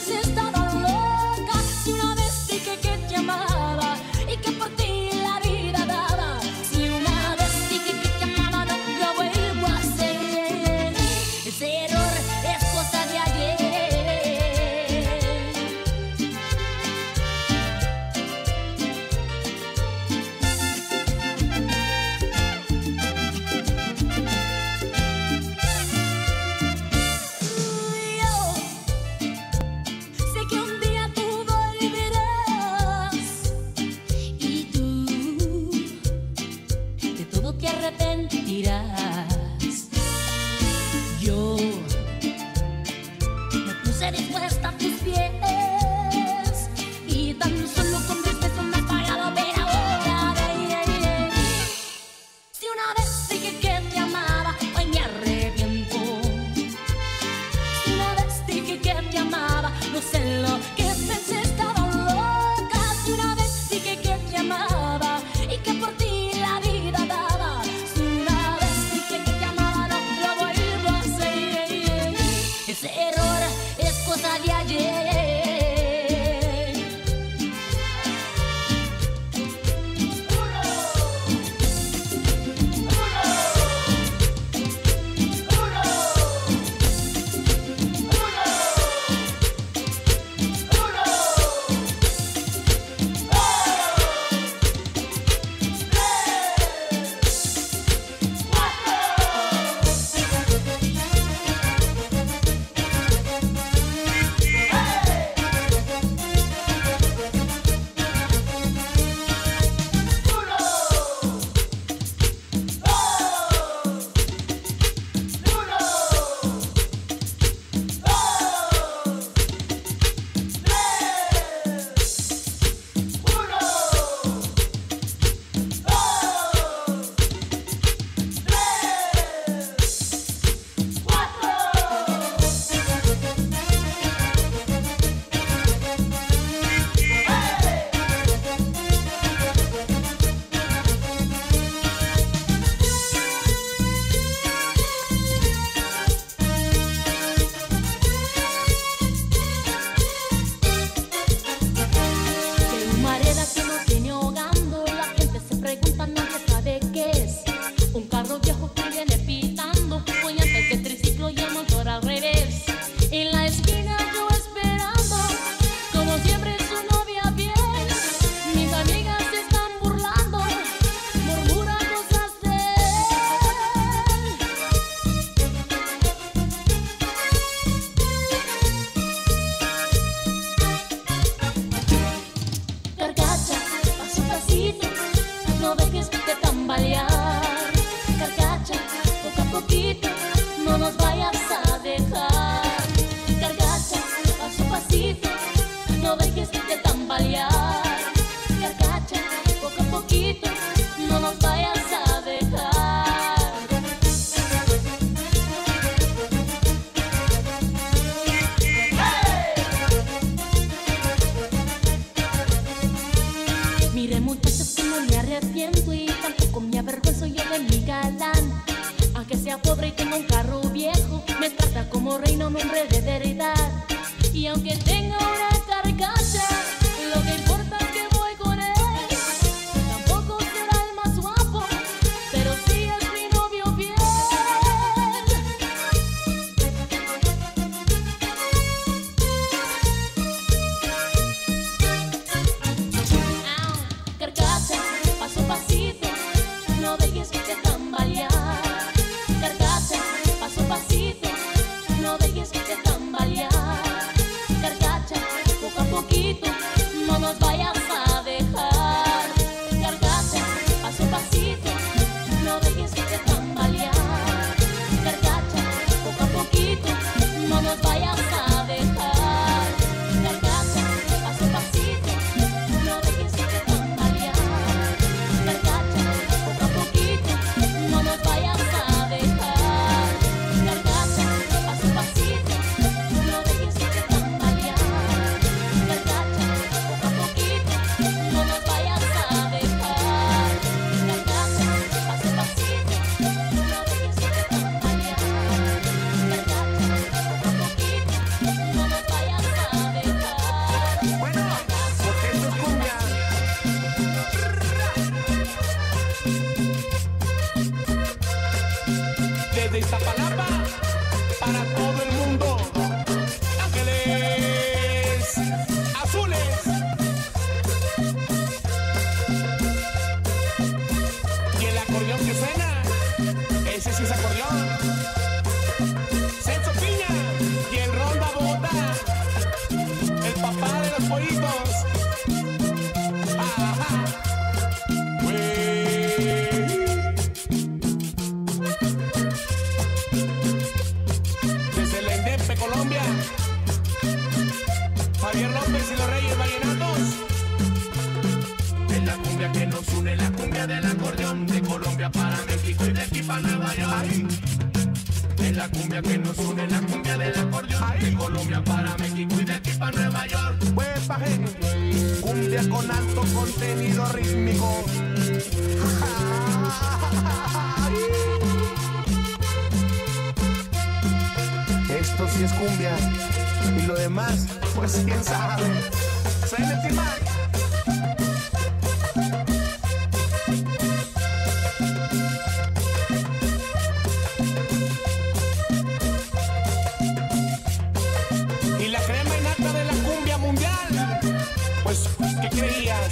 Q: dejar. Gargacha, paso a pasito, no dejes de tambalear. Gargacha, poco a poquito, no nos vayas a dejar. Mire muchachos que no me arrepiento y tampoco me avergüenzo yo de mi galán. Aunque sea pobre y tenga un carro viejo, me trata como reino, un hombre de verdad. Y aunque tenga una carcacha, lo que importa es que voy con él. Tampoco será el más guapo, pero sí es mi novio fiel. Carcacha, paso a pasito, no dejes que te tambalear. Carcacha, paso a pasito, no dejes que te tambalear. Carcacha, poco a poquito, no nos vayas a dejar. Carcacha, paso a pasito, no dejes que te tambalear. Carcacha, poco a poquito, no nos vayas a dejar. Carcacha, paso a pasito, no dejes que te tambalear. Carcacha, poco a poquito, no nos vayas a dejar. Carcacha, paso a pasito, no dejes que te tambalear. Carcacha, poco a poquito, no nos vayas a dejar. Carcacha, paso a pasito, no dejes que te tambalear. Carcacha, poco a poquito, no nos vayas a dejar.
R: Bueno, porque esto es cumbia. Desde Iztapalapa para todo el mundo. Ángeles Azules. Y el acordeón que suena, ese sí es acordeón. Celso Piña y el Ronda Bogotá, el papá de los pollitos. Ajá. Desde la Indepe, Colombia, Javier López y los Reyes Vallenatos.
F: Es la cumbia que nos une, la cumbia del acordeón, de Colombia para México y de aquí para Nueva York. Es la cumbia que nos une, la cumbia del acordeón, de Colombia para México y de aquí para Nueva York.
R: Huepa, gente. Cumbia con alto contenido rítmico. Esto sí es cumbia. Y lo demás, pues quién sabe. Silent Timar. Y la crema y nata de la cumbia mundial. Pues, ¿qué creías?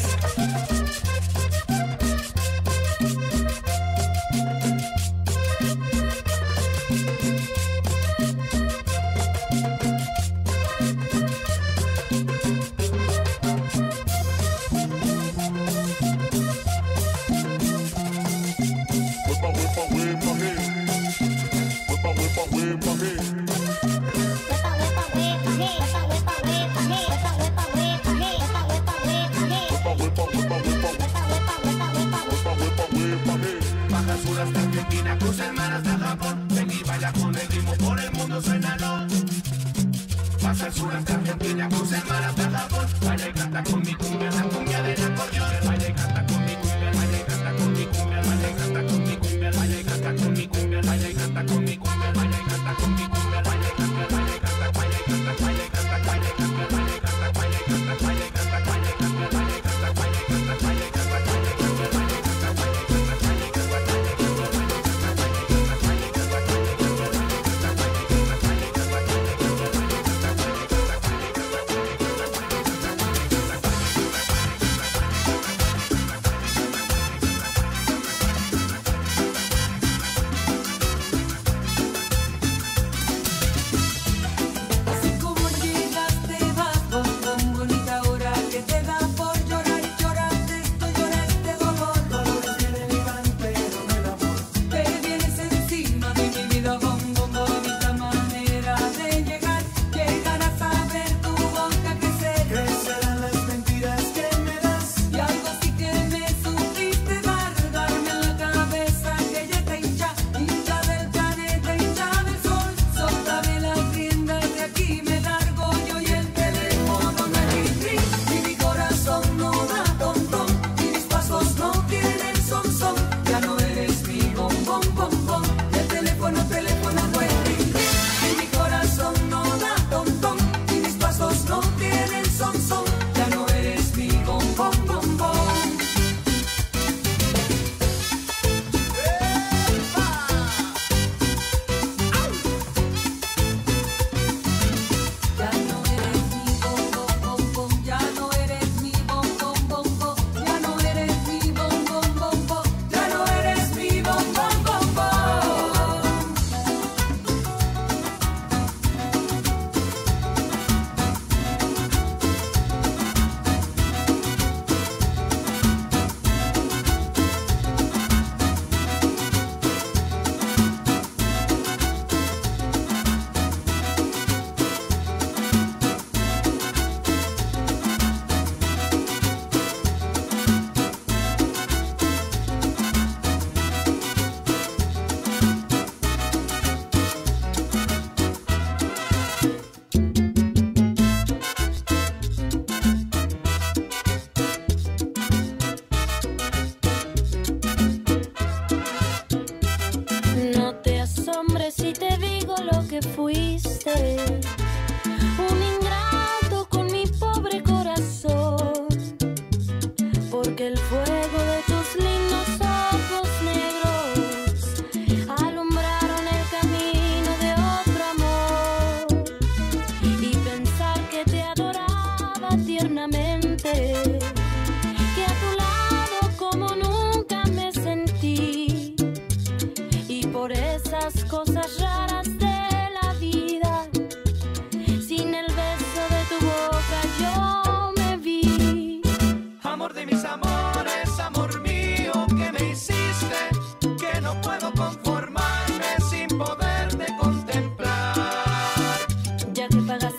F: Baja sur hasta Argentina, cruza el mar hasta Japón. Ven y baila con el ritmo, por el mundo suénalo. Pasa al sur hasta Argentina, cruza el mar hasta Japón. Baila y canta con mi cumbia, la cumbia del acordeón. Baila y canta con mi cumbia, baila y canta con mi cumbia, baila y canta con mi cumbia, baila y canta con mi cumbia, baila y canta con mi cumbia, baila y canta con mi cumbia, baila y canta, baila y canta, baila y canta, baila y canta, baila y canta, baila y canta, baila y canta, baila y canta, baila y canta, baila y canta, baila y canta, baila y canta, baila y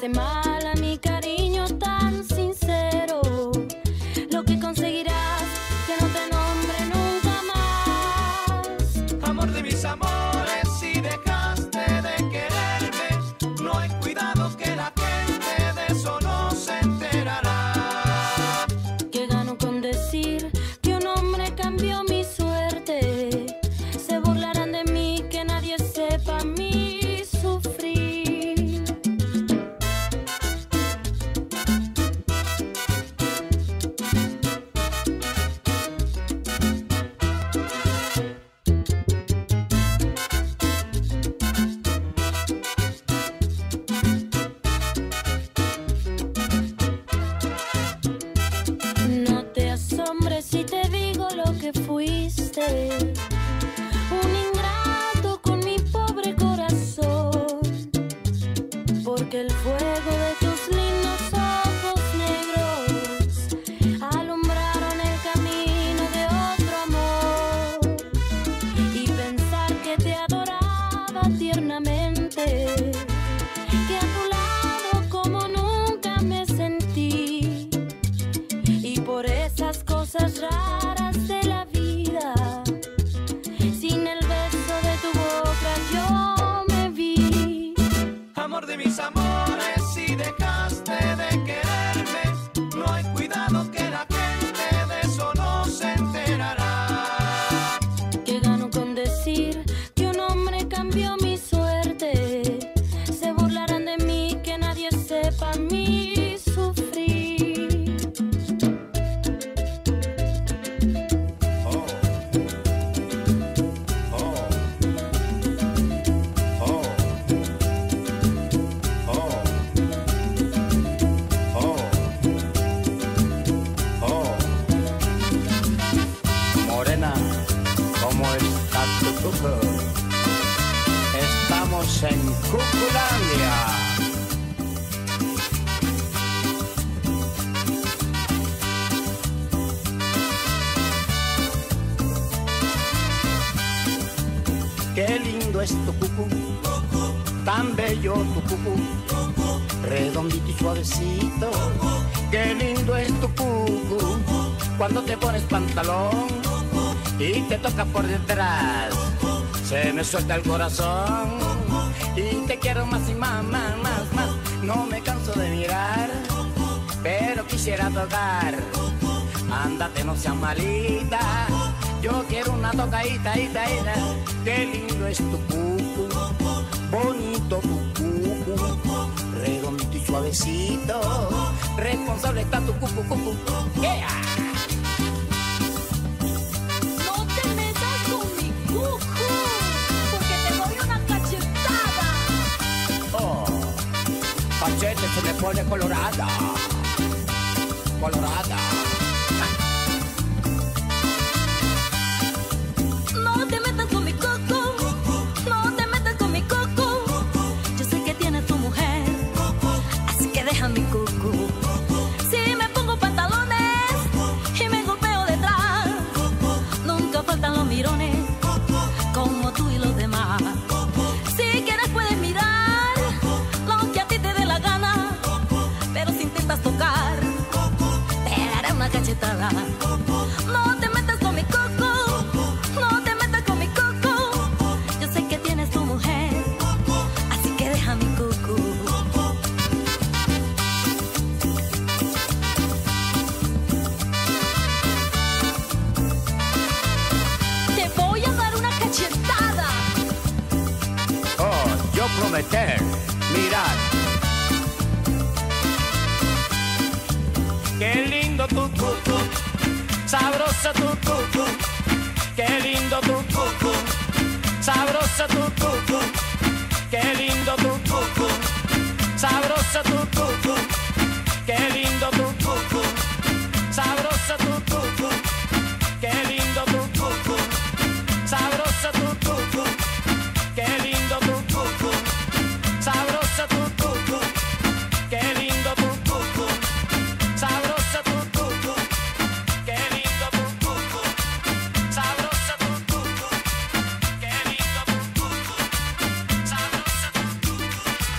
K: hace mal a mi cariño tan sincero. Lo que conseguirás que no te nombre nunca más.
F: Amor de mis amores, si dejaste de quererme, no hay cuidado que la gente de eso no se enterará.
K: ¿Qué gano con decir que un hombre cambió mi suerte? Se burlarán de mí, que nadie sepa mi sufrir. No te asombres si te digo lo que fuiste. Un ingrato con mi pobre corazón, porque el fuego de tus lindos ojos negros alumbraron el camino de otro amor. Y pensar que te adoraba tiernamente, que a tu lado como nunca me sentí. Y por esas cosas raras de la vida, sin el beso de tu boca yo me vi.
F: Amor de mis amores, si dejaste de quererme, no hay cuidado que la gente de eso no se enterará.
K: ¿Qué gano con decir que un hombre cambió mi suerte? Se burlarán de mí, que nadie sepa mi sufrir.
S: Morena, ¿cómo estás tu cuco? Estamos en Cuculandia. Qué lindo es tu cucú, tan bello tu cucú, redondito y suavecito. Qué lindo es tu cucú, cuando te pones pantalón y te toca por detrás, se me suelta el corazón y te quiero más y más, más, más, más. No me canso de mirar, pero quisiera tocar. Ándate, no seas malita, yo quiero una tocadita, ita. Qué lindo es tu cucu, bonito tu cucu, redondito y suavecito. Responsable está tu cucu, cucu. Yeah.
J: No te metas con mi cucu, porque te doy una cachetada.
S: Oh, cachete se me pone colorada, colorada.
J: No te metas con mi coco, no te metas con mi coco. Yo sé que tienes tu mujer, así que deja mi coco. Si me pongo pantalones y me golpeo detrás, nunca faltan los mirones, como tú y los demás. Si quieres puedes mirar lo que a ti te dé la gana, pero si intentas tocar, te daré una cachetada. No te metas con mi coco, no te metas con mi coco. Yo sé que tienes tu mujer, así que deja mi coco. Te voy a dar una cachetada.
S: Oh, yo prometer, mirar. Qué lindo tu cucu, sabrosa tu cucu. Qué lindo tu cucu, sabrosa tu cucu. Qué lindo tu cucu, sabrosa tu cucu. Qué lindo tu cucu, sabrosa tu cucu. Qué lindo tu cucu, sabrosa tu cucu. Qué lindo tu cucu, sabrosa tu cucu. Qué lindo tu cucu, sabrosa tu cucu. Qué lindo tu cucu, sabrosa tu cucu. Qué lindo tu cucu, sabrosa tu cucu.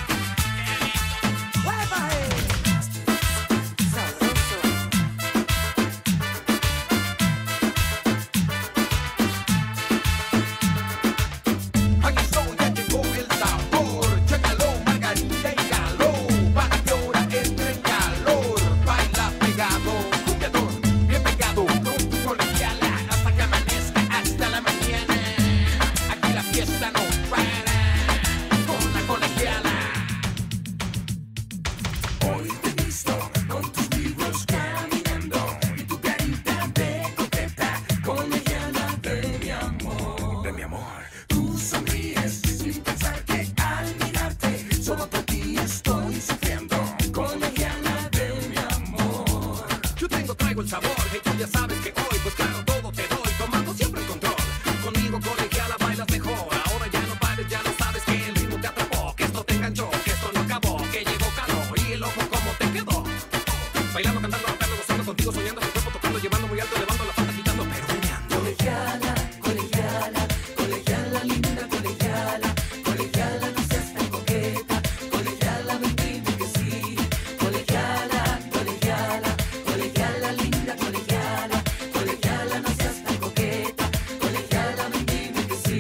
T: Sigo soñando su cuerpo tocando, llevando muy alto, elevando la falda, quitando, pero meneando.
C: Colegiala, colegiala, colegiala linda, colegiala, colegiala no seas tan coqueta, colegiala ven dime que sí, colegiala, colegiala, colegiala linda, colegiala, colegiala no seas tan coqueta, colegiala ven dime que sí.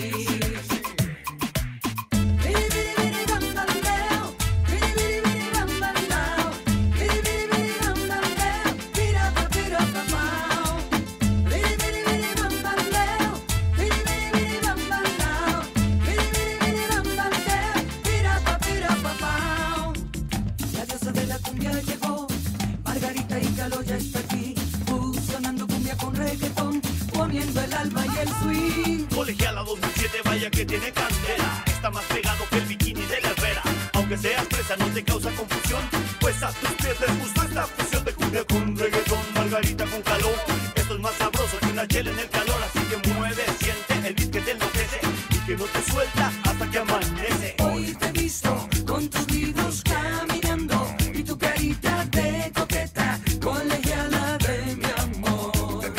C: Biri biri biri bam bam bam, biri biri biri bam bam bam, biri biri biri bam bam bam, pira pa pao. Biri biri biri bam bam bam, biri biri biri bam bam bam, biri biri biri bam bam bam, pira pa pao. La diosa de la cumbia llegó, Margarita y Calo ya está aquí, fusionando cumbia con reggaetón, poniendo el alma y el swing.
F: Colegiala 2007, vaya que tiene candela. Está más pegado que el bikini de la Herrera. Aunque seas presa no te causa confusión, pues a tus pies les gustó esta fusión de cumbia con reggaetón, Margarita con calor. Esto es más sabroso que una chela en el calor, así que mueve, siente el beat que te enloquece y que no te suelta hasta que amanece.
C: Hoy te he visto con tus libros caminando y tu carita de coqueta, colegiala de mi amor.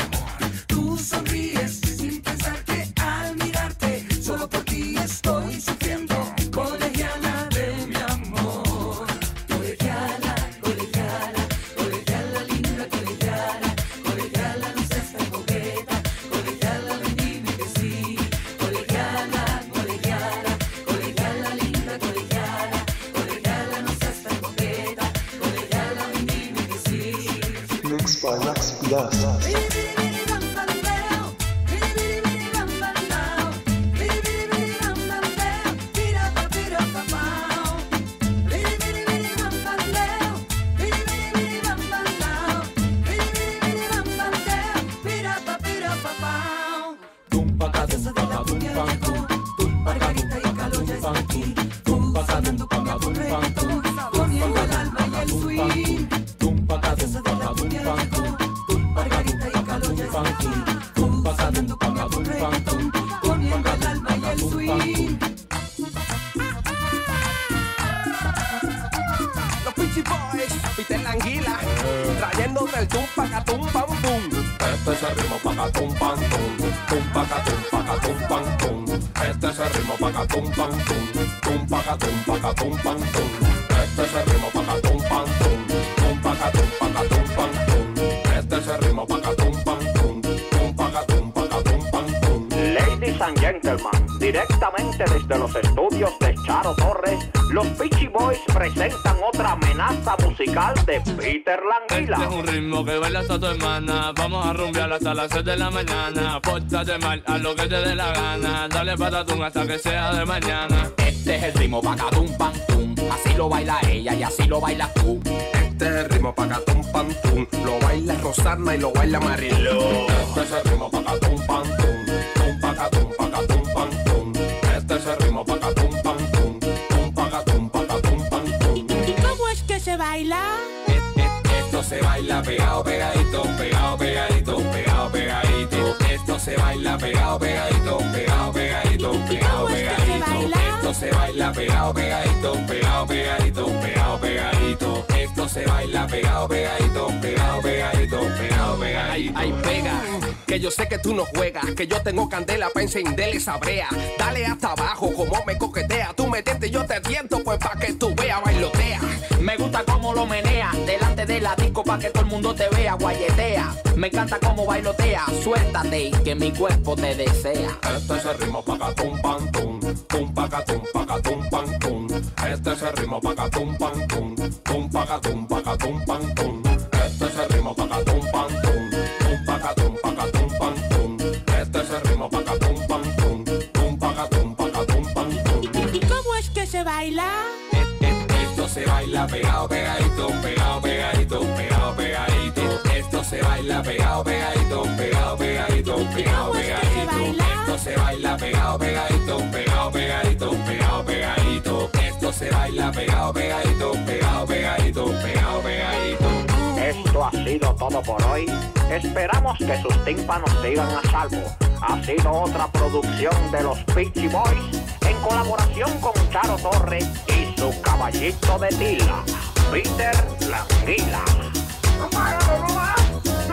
C: Tú sonríes sin pensar que al mirarte solo por ti estoy sufriendo, colegiala de mi amor. Colegiala, colegiala, colegiala linda, colegiala, colegiala no seas tan coqueta, colegiala ven dime que sí, colegiala, colegiala, colegiala linda, colegiala, colegiala no seas tan coqueta, colegiala ven dime que sí.
B: Mixed by Max Piazza.
C: Biri biri biri bam bam bam, biri biri biri bam bam bam, biri biri biri bam bam bam, pira pa pao. Biri biri biri bam bam bam, biri biri biri bam bam bam, biri biri biri bam bam bam, pira pa pao. La diosa de la cumbia llegó, Margarita y Calo ya está aquí, fusionando cumbia con reggaetón, poniendo el alma y el swing. La diosa de la cumbia llegó, Margarita y Calo ya está aquí, fusionando cumbia con reggaetón, poniendo el alma y el swing.
T: Los Peachy Boys, Peter la Anguila, trayéndote el tum pam pum.
I: Este es el ritmo pacatum pam pum, tum pacatum pam pum. Este es el ritmo pacatum pam pum, tum pacatum pam pum. Este es el ritmo pacatum pam pum, tum pacatum pam pum. Este es el ritmo pacatum pam pum, tum pacatum pam pum.
U: Ladies and gentlemen, directamente desde los estudios de Charo Torres, los Peachy Boys presentan otra amenaza musical de Peter la Anguila.
V: Este es un ritmo que baila hasta tu hermana. Vamos a rumbear hasta las 6 de la mañana. Pórtate mal, a lo que te dé la gana. Dale patatún hasta que sea de mañana.
W: Este es el ritmo pacatum pam pum. Así lo baila ella y así lo bailas tú.
T: Este es el ritmo pacatum pam pum. Lo baila Rosana y lo baila Mariló.
I: Este es el ritmo pacatum pam pum, tum pacatum pam pum. Este es el ritmo pacatum pam pum, tum pacatum pam pum.
Q: ¿Cómo es que se baila?
W: Esto se baila pegado, pegadito, pegado, pegadito, pegado, pegadito. Esto se baila pegado, pegadito, pegado, pegadito, pegado, pegadito. Esto se baila pegado, pegadito, pegado, pegadito, pegado, pegadito. Esto se baila pegado, pegadito, pegado, pegadito, pegado, pegadito.
T: Ay, pega, que yo sé que tú no juegas, que yo tengo candela pa' encenderle esa brea. Dale hasta abajo como me coquetea, tú metete y yo te tiento pues pa' que tú veas, bailotea.
W: Me gusta cómo lo menea, delante de la disco pa' que todo el mundo te vea, guayetea. Me encanta cómo bailotea, suéltate y que mi cuerpo te desea.
I: Este es el ritmo pacatum pam pum, tum pacatum pam pum. Este es el ritmo pacatum pam pum, tum pacatum pam pum. Este es el ritmo pacatum pam pum, tum pacatum pam pum. Este es el ritmo pacatum pam pum, tum pacatum pam pum.
Q: ¿Cómo es que se baila?
W: Esto se baila pegado, pegadito, pegado, pegadito, pegado, pegadito. Esto se baila pegado, pegadito, pegado, pegadito, pegado, pegadito. Esto se baila pegado, pegadito, pegado, pegadito, pegado, pegadito. Esto se baila pegado, pegadito, pegado, pegadito, pegado, pegadito.
U: Esto ha sido todo por hoy. Esperamos que sus tímpanos sigan a salvo. Ha sido otra producción de los Peachy Boys en colaboración con Charo Torres y su caballito de tila, Peter la Anguila.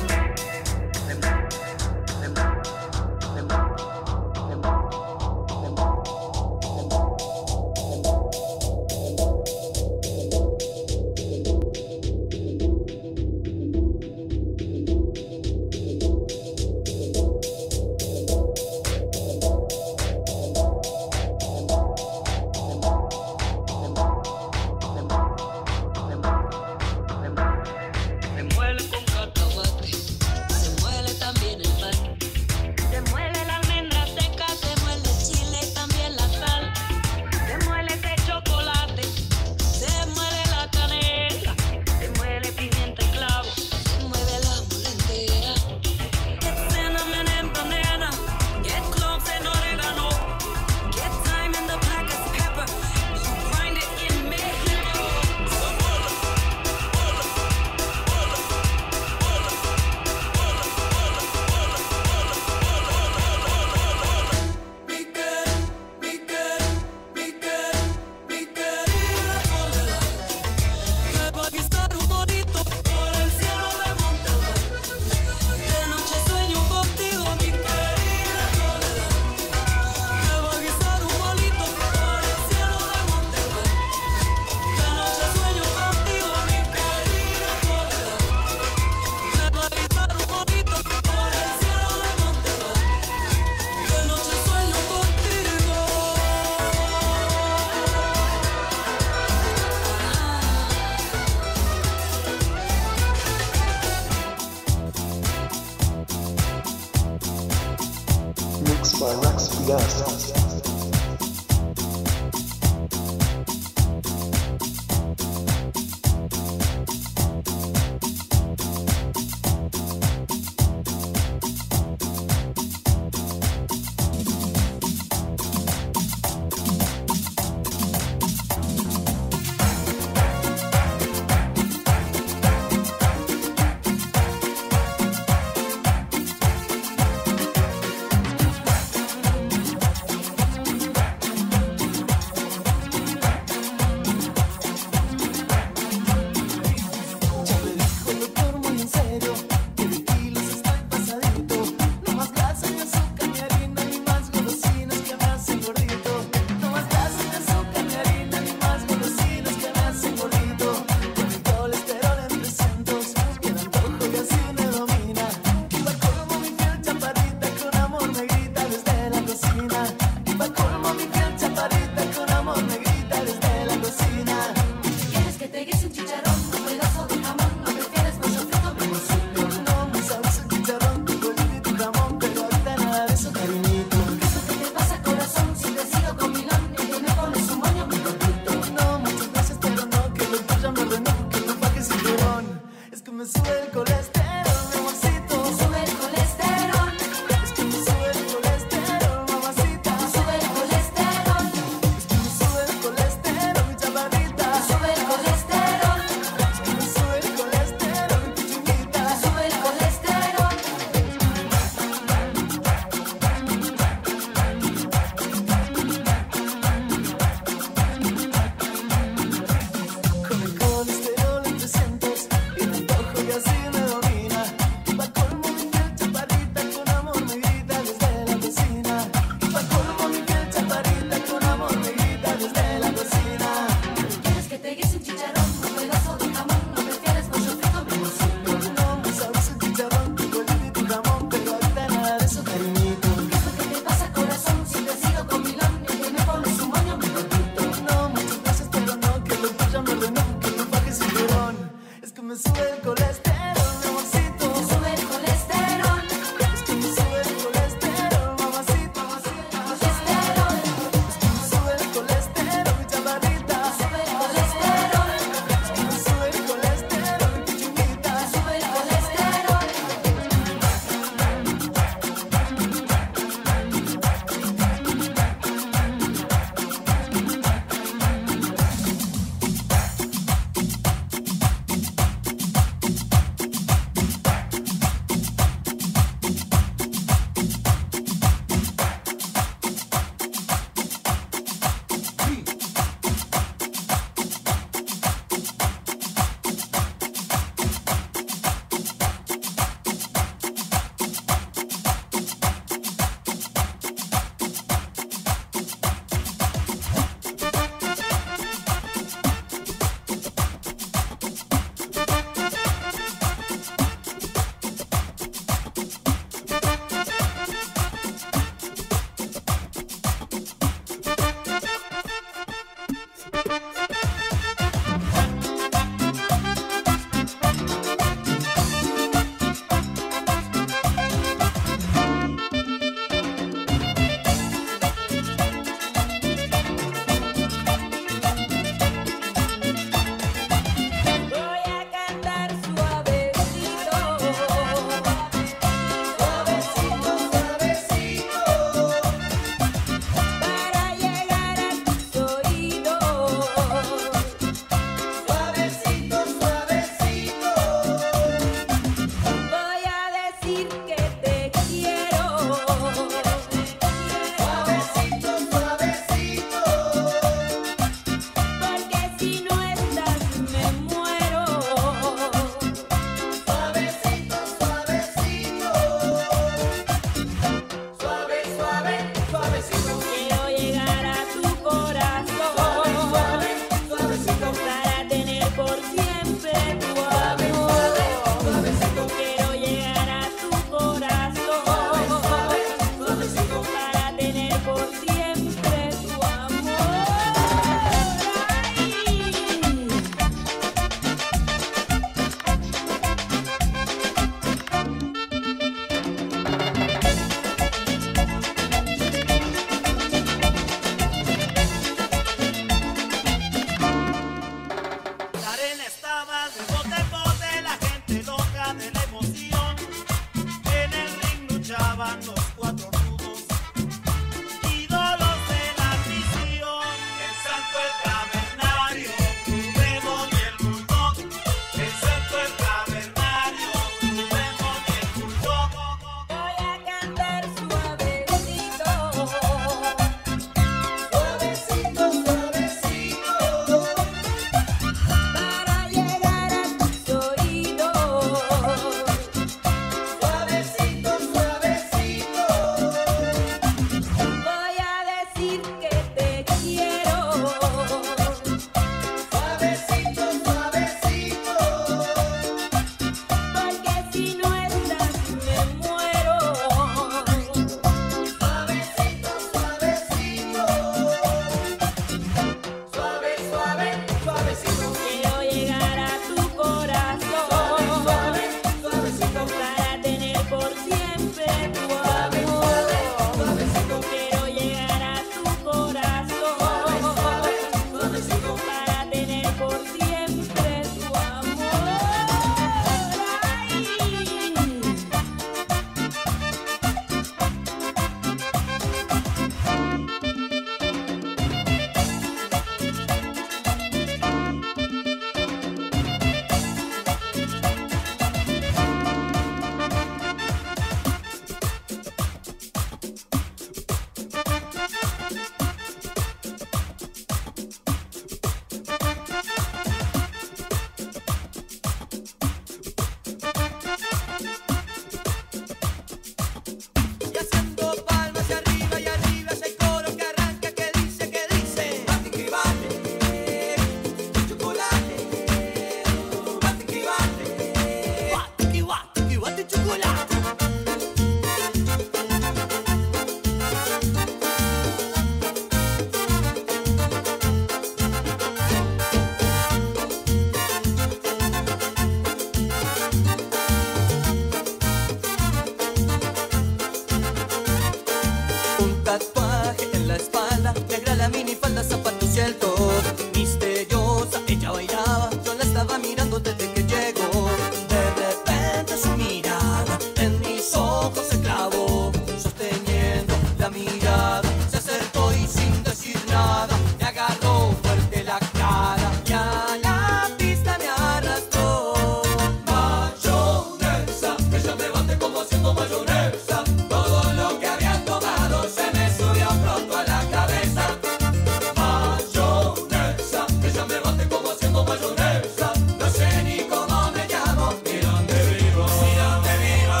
D: la minifalda, zapatos y el top. Misteriosa, ella bailaba, yo la estaba mirando desde que llegó. De repente su mirada en mis ojos se clavó, sosteniendo la mirada, se acercó y sin decir nada me agarró fuerte la cara y a la pista me arrastró.
F: Mayonesa, ella me bate como haciendo mayonesa. Todo lo que había tomado se me subió pronto a la cabeza. Mayonesa, ella me bate como haciendo mayonesa. No sé ni cómo me llamo, ni dónde vivo, ni dónde vivo.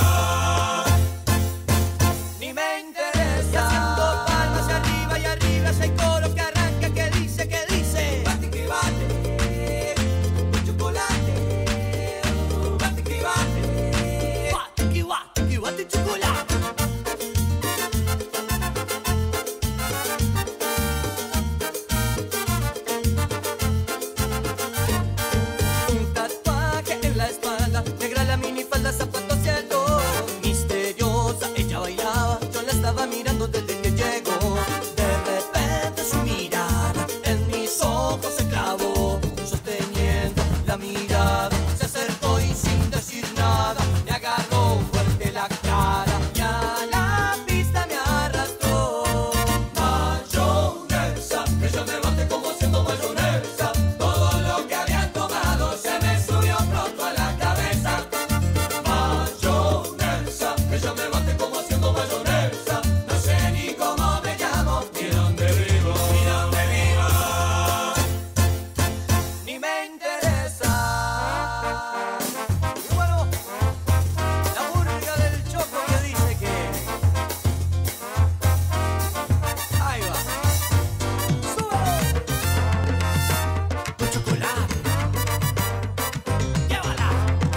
D: Ni me interesa. Haciendo palmas y arriba si hay coro que arranca, que dice, bate que bate, un chocolate, bate que bate, chocolate. Un tatuaje en la espalda, negra la minifalda, zapatos y el top. Misteriosa, ella bailaba, yo la estaba mirando desde que llegó. De repente su mirada en mis ojos se clavó, sosteniendo la mirada, se acercó y sin decir nada me agarró fuerte la cara y a la pista me arrastró.
F: Mayonesa, ella me bate como haciendo mayonesa. Todo lo que había tomado se me subió pronto a la cabeza. Mayonesa, ella me bate como haciendo mayonesa. No sé ni cómo me llamo, ni dónde vivo, ni dónde vivo.
D: Ni me interesa. Y bueno, la murga del Choco que dice que ahí va. ¡Súbelo! Tu chocolate. Llévala.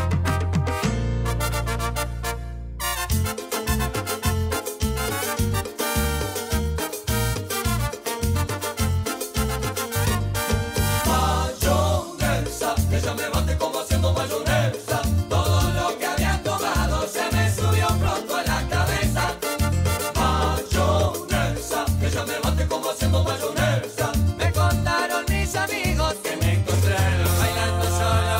F: Mayonesa, ella me bate como haciendo mayonesa. Todo lo que había tomado se me subió pronto a la cabeza. Mayonesa, ella me bate como haciendo mayonesa.
D: Me contaron mis amigos
F: Que me encontraron
D: bailando solo.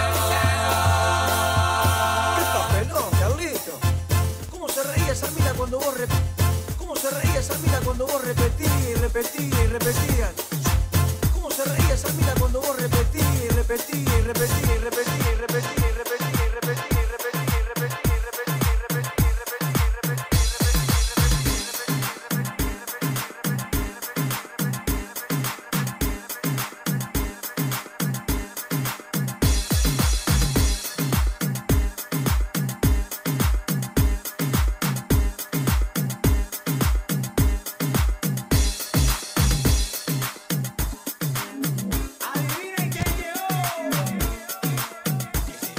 N: ¿Qué papelón, Carlito? ¿Cómo se reía esa mina cuando vos repetías y repetías y repetías? ¿Cómo se reía esa mina cuando vos repetías y repetías y repetías y repetías y repetías y repetías y repetías y repetías y repetías y repetías y
F: Adivinen quién llegó.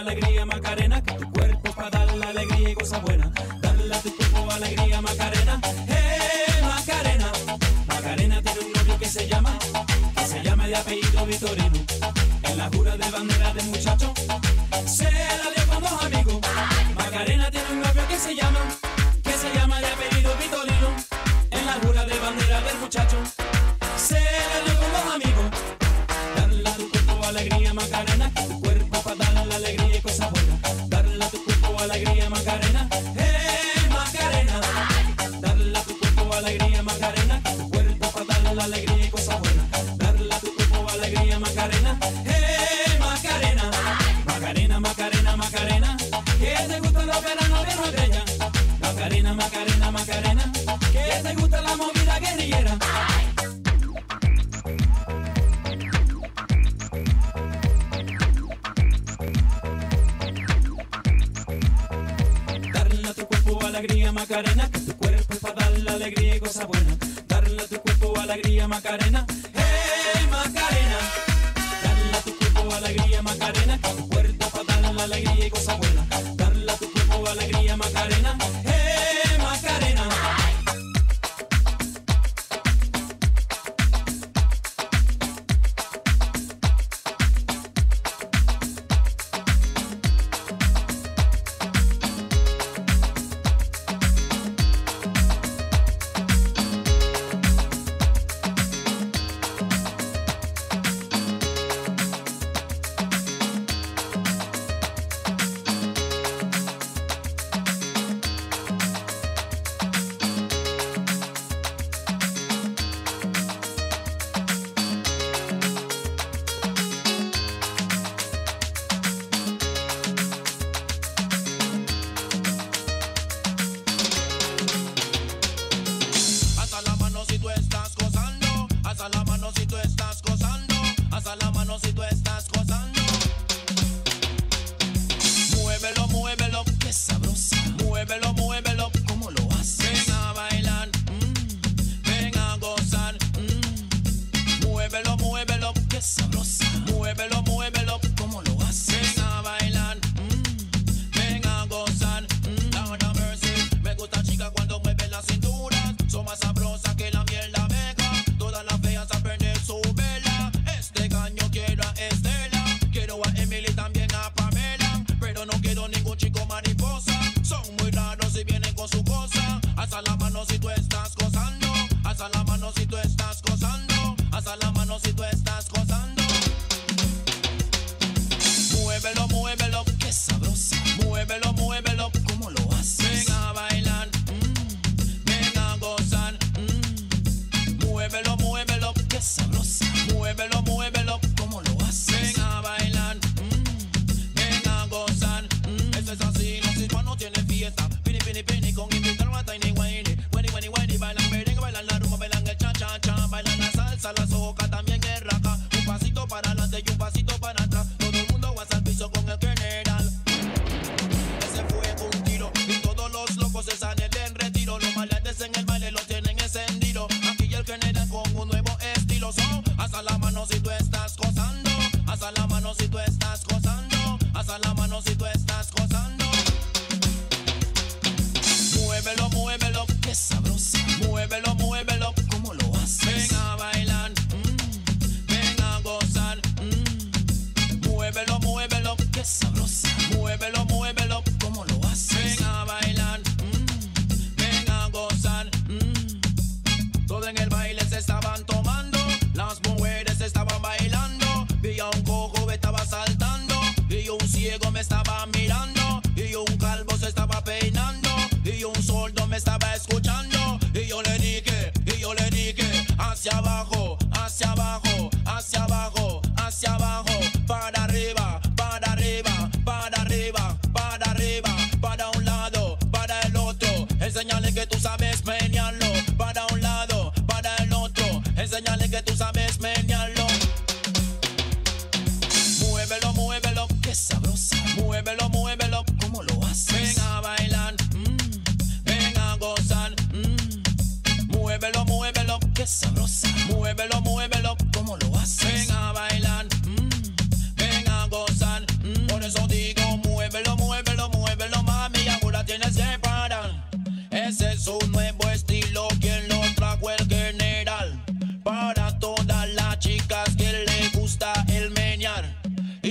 C: alegría, Macarena, que tu cuerpo para dar la alegría y cosas buenas. Darle a tu cuerpo alegría, Macarena. Macarena. Macarena tiene un novio que se llama de apellido Vitorino. En la jura de bandera del muchacho se la dio con dos amigos. Macarena tiene un novio que se llama de apellido Vitorino. En la jura de bandera del muchacho se la dio con dos amigos. Darle a tu cuerpo alegría, Macarena, que tu cuerpo para dar la alegría y cosas buenas. Darle a tu cuerpo alegría, Macarena. Macarena. Darle a tu cuerpo alegría, Macarena, que tu cuerpo para dar la alegría y cosas buenas. Darle a tu cuerpo alegría, Macarena. Macarena. Macarena, Macarena, Macarena, que te gusta los veranos de Rodella. Macarena, Macarena, Macarena, que te gusta la movida guerrillera. Darle a tu cuerpo alegría, Macarena, que tu cuerpo es para dar la alegría y cosas buenas. Darle a tu cuerpo alegría, Macarena. Macarena. Darle a tu cuerpo alegría, Macarena, que tu cuerpo para dar la alegría y cosas buenas. Darle a tu cuerpo alegría, Macarena. Macarena.
O: Muévelo,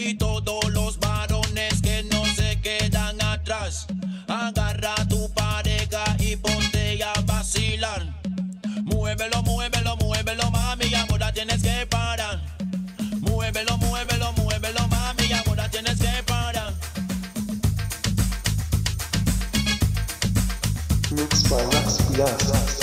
A: y todos los varones que no se quedan atrás. Agarra a tu pareja y ponte a vacilar. Muévelo, muévelo, muévelo, mami, y ahora tienes que parar. Muévelo, muévelo, muévelo, mami, y ahora tienes que parar.
B: Mixed by Max Piazza.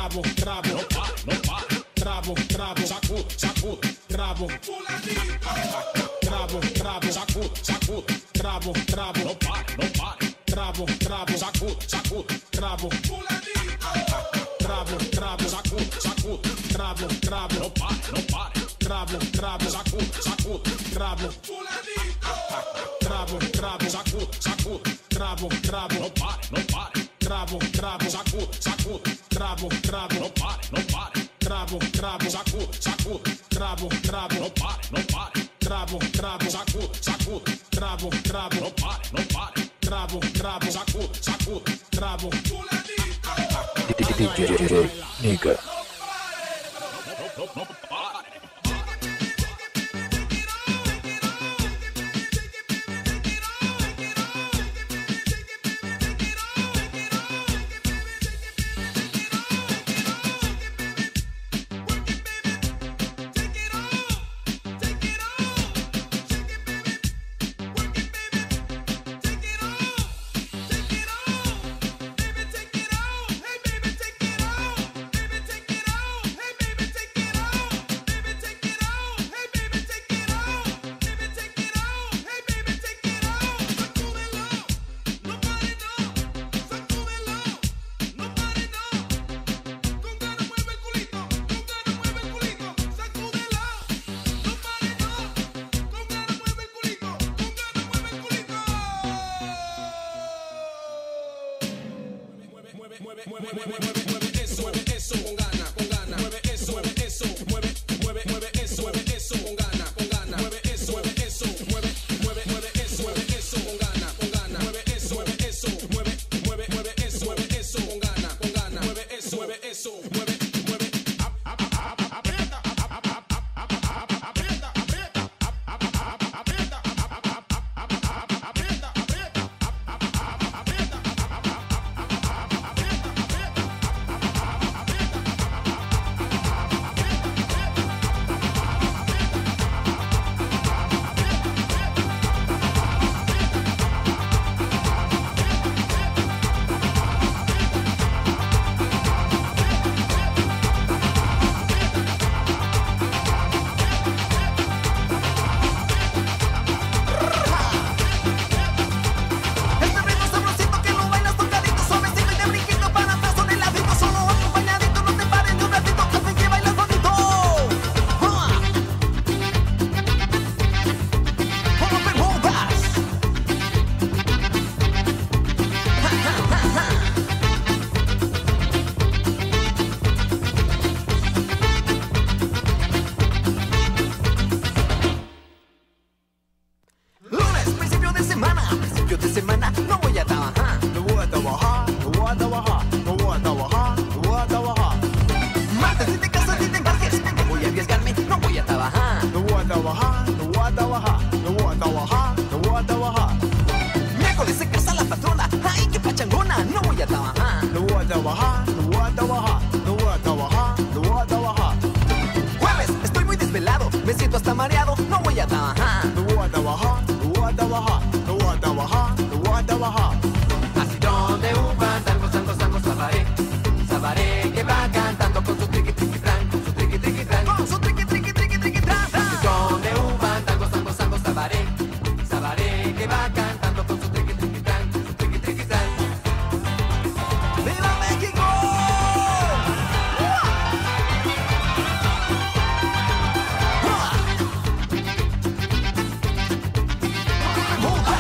I: Trabo, trabo, no pare, no pare. Trabo, trabo, sacude, sacude. Trabo, trabo, trabo, sacude, sacude. Trabo, trabo, no pare, no pare. Trabo, trabo, sacude, sacude. Trabo, trabo, trabo, sacude, sacude. Trabo, trabo, no pare, no pare. Trabo, trabo, sacude, sacude. Trabo, trabo, trabo, sacude, sacude. Trabo, trabo, no pare, no pare. Trabo, trabo, sacude, sacude. Trabo, trabo, no pare, no pare. Trabo, trabo, sacude, sacude. Trabo, trabo, no pare, no pare. Trabo, trabo, sacude, sacude. Trabo, trabo, no pare, no pare. Trabo, trabo, sacude, sacude. Trabo,
B: DJ Nigga.
C: Move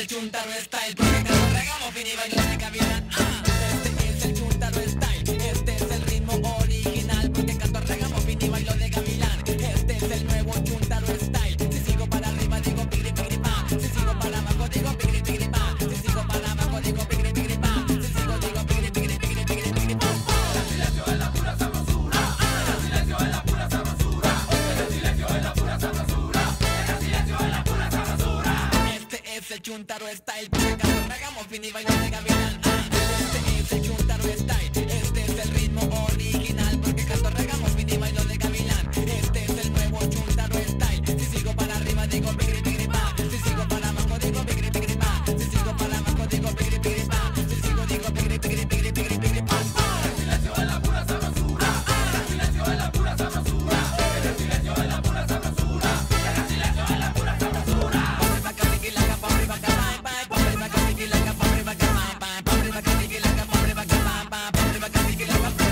C: el Chuntaro Style, porque cuando regamos fin y bailo de gavilán. Este es el Chuntaro Style, este es el ritmo original, porque canto regamos fin y bailo de gavilán. Este es el nuevo Chuntaro Style. Si sigo para arriba digo pigri pigri pa, si sigo para abajo digo pigri pigri pa, si sigo para abajo digo pigri pigri pa, si sigo digo pigri pigri pigri pigri pigri pa. El silencio es la pura sabrosura, el silencio es la pura sabrosura, el silencio es la pura sabrosura, el silencio es la pura sabrosura. Este es el Chuntaro Style, porque cuando regamos fin y bailo de gavilán. Este es el Chuntaro Style, este es el ritmo original, porque canto regamos fin y bailo de gavilán. Este es el nuevo Chuntaro Style. Si sigo para arriba digo pigri pigri pa, si sigo para abajo digo pigri pigri pa, si sigo para abajo digo pigri pigri pa, si sigo digo pigri pigri pigri pigri pigri pa. El silencio es la pura sabrosura, el silencio es la pura sabrosura, el silencio es la pura sabrosura, el silencio es la pura sabrosura. Pa arriba que piqui la capa, pa arriba que pa, pa arriba que piqui la capa, pa arriba que pa, pa arriba que piqui la capa, pa arriba que pa, pa arriba que piqui la capa.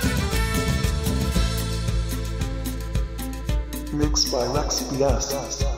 B: Mixed by Maxi Piazza.